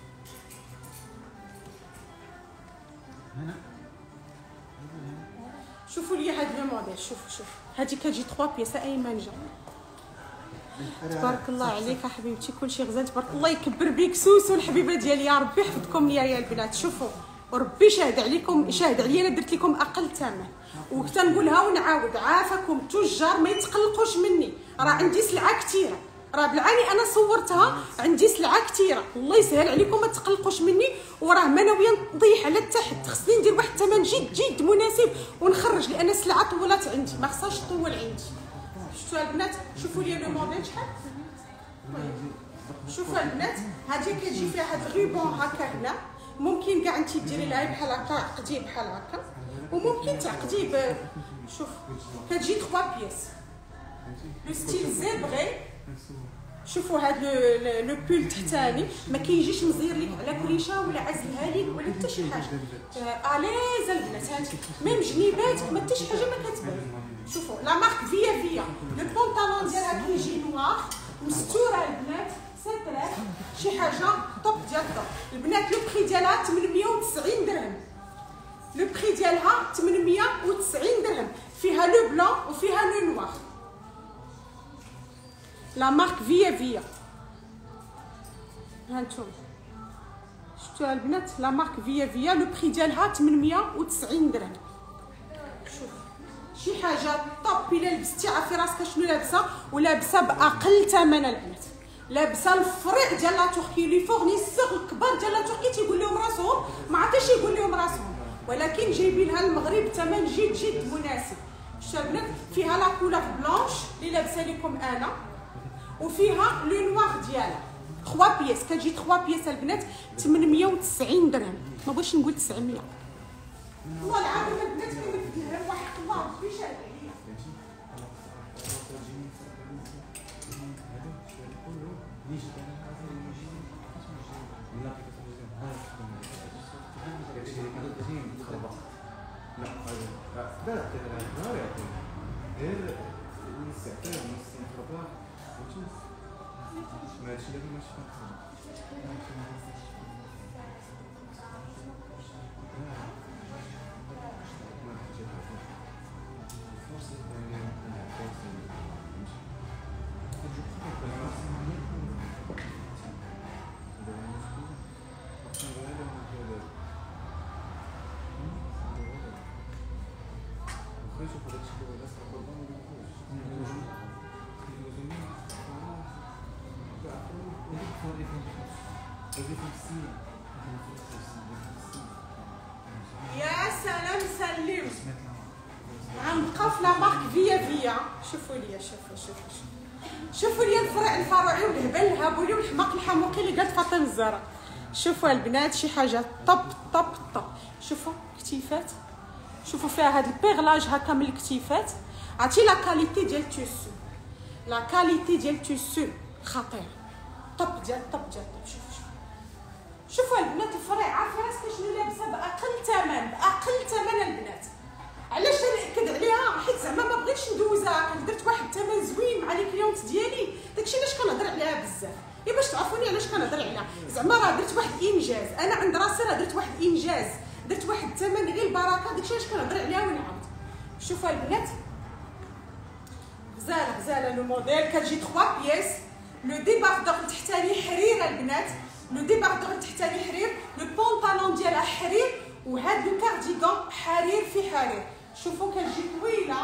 شوفوا لي هاد لو موديل. شوفوا شوف هادي كتجي ثلاثة بياس ايمن جا. تبارك الله عليك يا حبيبتي، كلشي غزال. تبارك الله يكبر بيك سوسو. الحبيبه ديالي يا ربي يحفظكم ليا يا البنات. شوفوا وربي شاهد عليكم، شاهد عليا انا درت لكم اقل ثمن. وكتنقولها ونعاود، عافاكم تجار ما يتقلقوش مني، راه عندي سلعه كثيره، راه بالعاني انا صورتها، عندي سلعه كثيره. الله يسهل عليكم ما تقلقوش مني. وراه ما ناويه نطيح على التحت، خصني ندير واحد الثمن جد جد مناسب ونخرج، لان السلعه طولات عندي ما خصهاش تطول عندي. شفتوا البنات؟ شوفوا لي لو موديل شحال. شوفوا البنات هادي كتجي فيها هاد الغيبون هكا هنا، ممكن كاع انت ديري لها بحال هكا، عقديه بحال هكا، وممكن تعقديه ب شوف كتجي ثلاثة بياس. لو ستيل زيبري. شوفوا هاد لو لو بول تحتاني ما كيجيش مزير لك على كريشه ولا عزلها لك ولا حتى شي حاجه، اليز البنات. هانتي ميم جنيباتك ما حتى شي حاجه ما كتبان. شوفوا لا مارك فيا فيا. لو بونطالون ديالها كيجي نوار مستوره البنات سيترات شي حاجه طوب ديال الطوب البنات. لو بري ديالها ثمنمية وتسعين درهم، لو بري ديالها ثمنمية وتسعين درهم. فيها لو بلون وفيها لو نوار. لا مارك فيا فيا، ها نتوما شفتوها البنات؟ لا مارك فيا فيا لو بري ديالها ثمنمية وتسعين درهم. شوف شي حاجه طوب. الا لبستي عارفي راسك شنو لابسه، ولابسه باقل ثمن البنات. لابسه الفريق ديال لا تركي. لي فورنيسور الكبار ديال لا تركي تيقول لهم راسهم ما عرفتش يقول لهم راسهم، ولكن جايبينها المغرب بثمن جد جد مناسب. شفتوا البنات؟ فيها لا كولور بلونش اللي لابسه لكم انا، وفيها لو نوار ديالها ثلاثة بياس. كتجي ثلاثة بياس البنات ثمنمية وتسعين درهم، ما بغيتش نقول تسعمية. والله العظيم البنات كيما قلت لها وحق الله ربي شاد عليا. لا لا كذا غير الاستعتاب والاستنخبار وتشوف ماشي دابا ماشي فاهم. يا سلام سلم. غنبقاو في لا مارك فيا فيا. شوفوا ليا شوفوا شوفوا شوفوا ليا الفرع الفروعي والهبل الهبولي والحماق الحموقي اللي قالت فاطمه الزهراء. شوفوا البنات شي حاجه طب طب طب. شوفوا كتيفات، شوفوا فيها هاد البيغلاج هكا من الكتيفات. عرفتي لا كاليتي ديال التيسو، لا كاليتي ديال التيسو خطير. طب ديال طب ديال طب. شوفوا شوفوا البنات الفريق. عارفه راسك شنو لابسه باقل ثمن، باقل ثمن البنات. علاش ناكد عليها؟ حيت زعما ما بغيتش ندوزها. درت واحد الثمن زوين مع لي كليونت ديالي، داكشي علاش كنهضر عليها بزاف. يا باش تعرفوني علاش كنهضر عليها، زعما راه درت واحد الانجاز. انا عند راسي راه درت واحد الانجاز، درت واحد الثمن غير البركه. داكشي علاش كنهضر عليها ونعاود. شوفوا البنات غزاله غزاله لو موديل. كتجي ثلاثة بياس. لو ديباردور التحتاني حرير البنات، لو ديباردور التحتاني حرير، لو بونطالون ديالها حرير، وهاد لو كارديغون حرير في حرير. شوفوا كتجي طويله.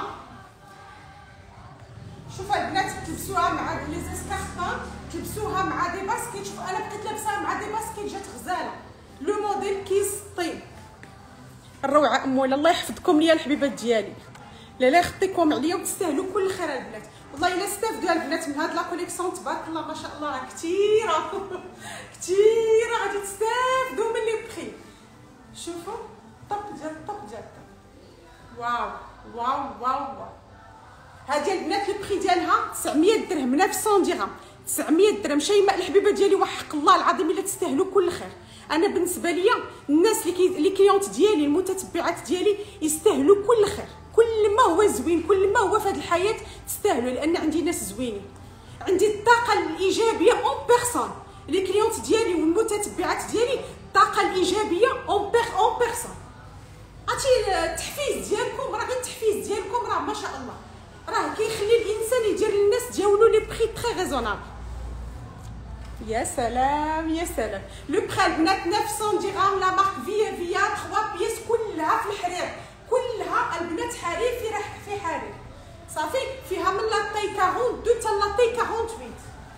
شوفوا البنات تلبسوها مع لي زيسكارطون، تلبسوها مع دي باسكيت. شوفوا انا بقيت لابساها مع دي باسكيت جات غزاله. لو موديل كيسطي الروعه. امولا الله يحفظكم ليا الحبيبات ديالي. لا لا يخطيكم عليا وتستاهلوا كل خير البنات. والله الا استافدوا البنات من هاد لا كوليكسيون تبارك الله ما شاء الله راه كثيره كثيره. غادي تستافدوا من لي بري. شوفوا طب ديال طب ديال طب. واو واو واو واو. هادي البنات البري ديالها تسعمية درهم، تسعمية درهم، تسعمية درهم. شيماء الحبيبه ديالي وحق الله العظيم الا تستاهلوا كل خير. انا بالنسبه ليا الناس اللي كي لي كليونت ديالي المتتبعات ديالي يستاهلوا كل خير. كل ما هو زوين، كل ما هو في هذه الحياه تستاهلوا، لان عندي ناس زوينين. عندي الطاقه الايجابيه اون بيرسون. لي كليونت ديالي والمتتبعات ديالي الطاقه الايجابيه اون بير اون بيرسون. عرفتي التحفيز ديالكم راه غير التحفيز ديالكم راه ما شاء الله راه كيخلي الانسان يدير للناس ديالو لي بري تري ريزونابل. يا سلام يا سلام. لو بري البنات تسعمية درهم. لا مارك فيا فيا ثلاثة بياس كلها في الحرير، كلها البنات حرير في ريح في حرير صافي. فيها من لاطاي أربعة وأربعين حتى لاطاي ثمانية وأربعين.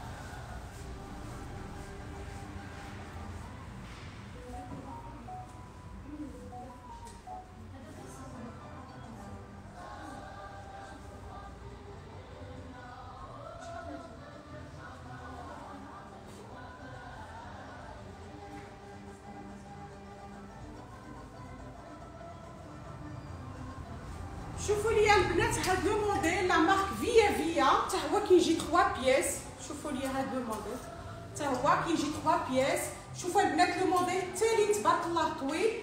شوفوا لي البنات هاد لو موديل لا مارك فيا فيا حتى هو كيجي ثلاثة بياس. شوفوا لي هاد لو موديل حتى هو كيجي ثلاثة بياس. شوفوا البنات لو موديل الثاني تبارك الله طويل.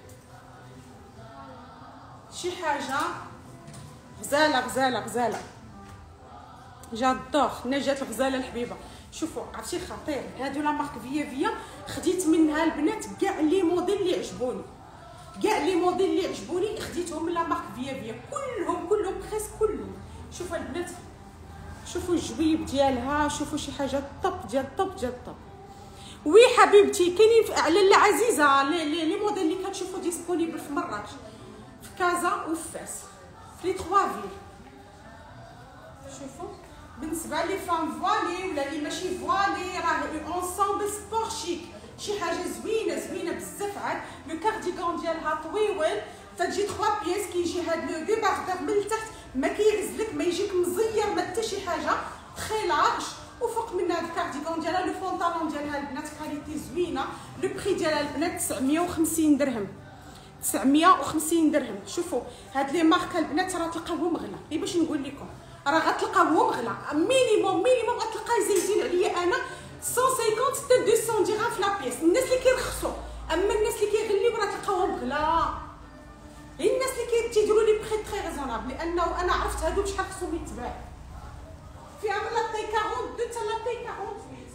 شي حاجه غزاله غزاله غزاله. جادور نجات الغزاله الحبيبه. شوفوا عرفتي خطير هادو لا مارك فيا فيا. خديت منها البنات كاع لي موديل اللي عجبوني، كاع لي موديل اللي عجبوني خديتهم من لا مارك فيا فيا كلهم كلهم بريس كلهم. شوفوا البنات، شوفوا الجويب ديالها، شوفوا شي حاجه طب ديال الطب ديال الطب. وي حبيبتي كاينين على العزيزه لي لي موديل اللي كتشوفوا ديسپونيبل في مراكش، في كازا وفي فاس، في لي تخوا فيل. شوفوا بالنسبه لي فام فوالي ولا لي ماشي فوالي راه اونسومبل سبور شيك، شي حاجه زوينه زوينه بزاف. عاد لو كارديغون ديالها طويول، تجي ثلاثة بياس، كيجي هاد لو ديباردور من التحت ما كيعزلك، ما يجيك مزير ما حتى شي حاجه، تخي لارج. وفوق من هاد الكارديغون ديالها لو فونطالون ديالها البنات كاليتي زوينه. لو بري ديالها البنات تسعمية وخمسين درهم، تسعمية وخمسين درهم. شوفوا هاد لي مارك البنات راه تلقاوهم غلا، غير باش نقول لكم راه غتلقاوهم غلا. مينيموم مينيموم غتلقاي زايدين عليا انا مية وخمسين حتى ميتين درهم في لابيس. الناس اللي كيرخصوا، اما الناس اللي كيغليو راه تلقاوهم غلا. الناس اللي كيديروا لي بري تري ريزونابل، لانه انا عرفت هادو بشحال خصهم يتباعوا. فيها من لابي أربعين اثنين حتى لابي ثمانية وأربعين.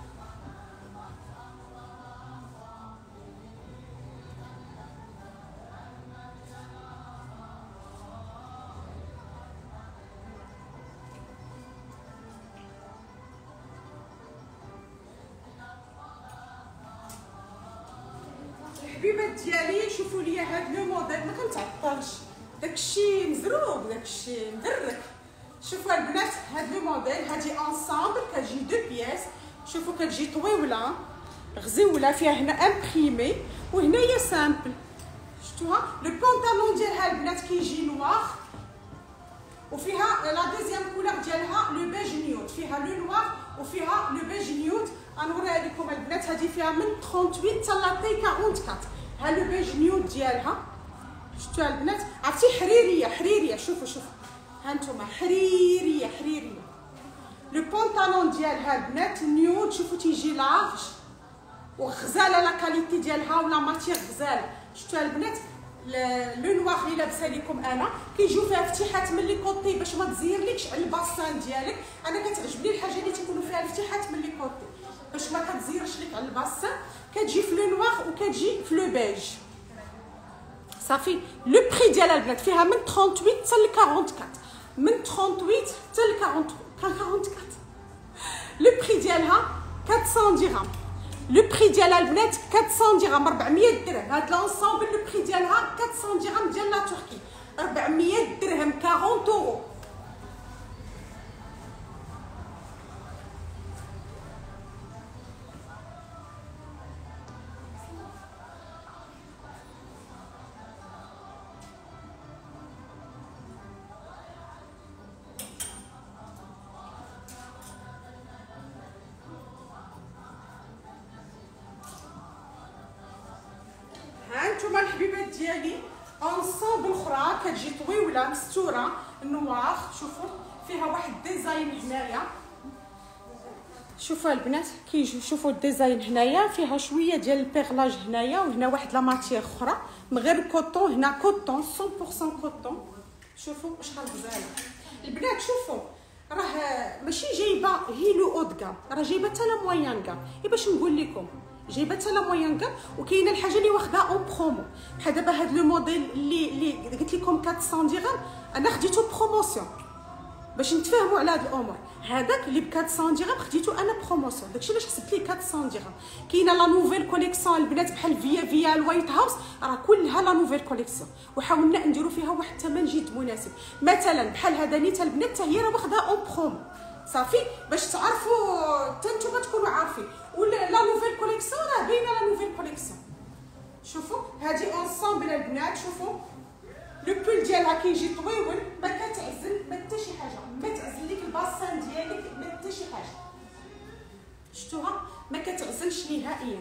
الحبيبات ديالي شوفوا لي هاد لو موديل ما كنتعطلش، داكشي مزروب داكشي مدرك. شوفوا البنات هاد لو موديل هادي انصامبل كتجي دو بياس. شوفوا كتجي طويوله غزيوله، فيها هنا امبريمي وهنايا سامبل. شفتوها لو بونطالون ديالها البنات كيجي نوار، وفيها لا دوزيام كولور ديالها لو بيج نيوت، فيها لو نوار وفيها لو بيج نيوت. غنوريها لكم البنات، هادي فيها من ثمانية وثلاثين حتى لابي أربعة وأربعين. ها لو بيج نيوت ديالها شفتوها البنات، عرفتي حريريه حريريه. شوفوا شوفوا هانتوما حريريه حريريه. لو بونطالون ديالها البنات نيوت، شوفوا تيجي لارج وغزاله، لا كاليتي ديالها ولا ماتير غزاله. شفتوها البنات لو نوار اللي لابسه لكم انا كيجيو فيها فتيحات من لي كوطي باش ما تزيرلكش على الباسان ديالك. انا كتعجبني الحاجه اللي تيكونوا فيها الفتيحات من لي كوطي باش ما كتزيرش لك على الباسان. كتجي في لو نوار وكتجي في لو بيج. صافي لو بري ديالها البنات فيها من ثمانية وثلاثين حتى ل أربعة وأربعين، من ثمانية وثلاثين حتى ل أربعة وأربعين. لو بري ديالها أربعمية درهم. لو بري ديالها البنات أربعمية درهم، أربعمية درهم. هاد لونسومبل لو بري ديالها أربعمية درهم ديال لا تركي، أربعمية درهم أربعين اورو. هانتوما الحبيبات ديالي انصوب اخرى كتجي طويوله مستوره نوار. شوفوا فيها واحد ديزاين هنايا، شوفوا البنات كيجيو. شوفوا الديزاين هنايا فيها شويه ديال البيغلاج هنايا، وهنا واحد لا ماتير اخرى من غير كوطون، هنا كوطون مية بالمية كوطون. شوفوا شحال غزاله البنات. شوفوا راه ماشي جايبه هيلو اود كام، راه جايبه حتى لا موين كام. اي باش نقول لكم جايبه حتى لا موين كام، وكاينه الحاجه اللي واخدها اون برومو. بحال دابا هاد لو موديل اللي اللي قلت لكم أربعمية درهم انا خديته بروموسيون باش نتفاهموا على هاد الامور. هذاك اللي ب أربعمية درهم خديته انا بروموسيون، داكشي علاش حسبت لي أربعمية درهم. كاينه لا نوفيل كوليكسيون البنات بحال فيا فيا الوايت هاوس، راه كلها لا نوفيل كوليكسيون، وحاولنا نديروا فيها واحد الثمن جد مناسب. مثلا بحال هذا نيتا البنات حتى هي راه واخدها اون برومو. صافي باش تعرفوا حتى نتوما تكونوا عارفين. ولا لا نوفيل كوليكسيون راه باينه لا نوفيل كوليكسيون. شوفوا هذه اونسومبل البنات. شوفوا لو بول ديالها كيجي طويول، ما كتعزل ما حتى شي حاجه، ما تعزل لك الباسان ديالك ما حتى شي حاجه. شفتوها ما كتعزلش نهائيا.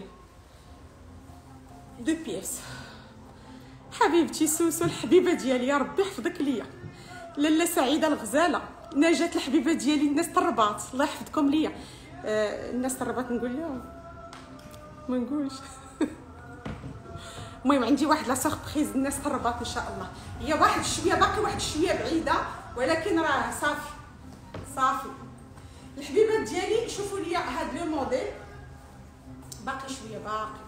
دو بيس حبيبتي سوسو الحبيبه ديالي، يا ربي يحفظك ليا. لاله سعيده الغزاله، نجاة الحبيبه ديالي، الناس الرباط الله يحفظكم ليا. آه الناس الرباط نقول لهم ما نقولش. المهم عندي واحد لا سوربريز الناس الرباط ان شاء الله، هي واحد شويه باقي واحد شويه بعيده، ولكن راه صافي صافي. الحبيبات ديالي شوفوا لي هاد لو موديل باقي شويه باقي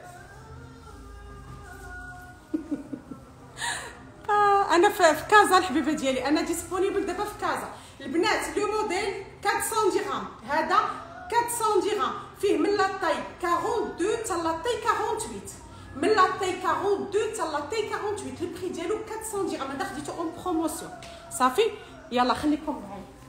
آه انا في كازا الحبيبه ديالي، انا ديسپونيبل دابا في كازا البنات. لو موديل أربعمية درهم، هذا أربعمية درهم، فيه من لا طاي اثنين وأربعين حتى لا طاي ثمانية وأربعين، من لا طاي اثنين وأربعين حتى لا طاي ثمانية وأربعين. لو بري ديالو أربعمية درهم، هذا خديته اون بروموسيون صافي. يلا خليكم معايا.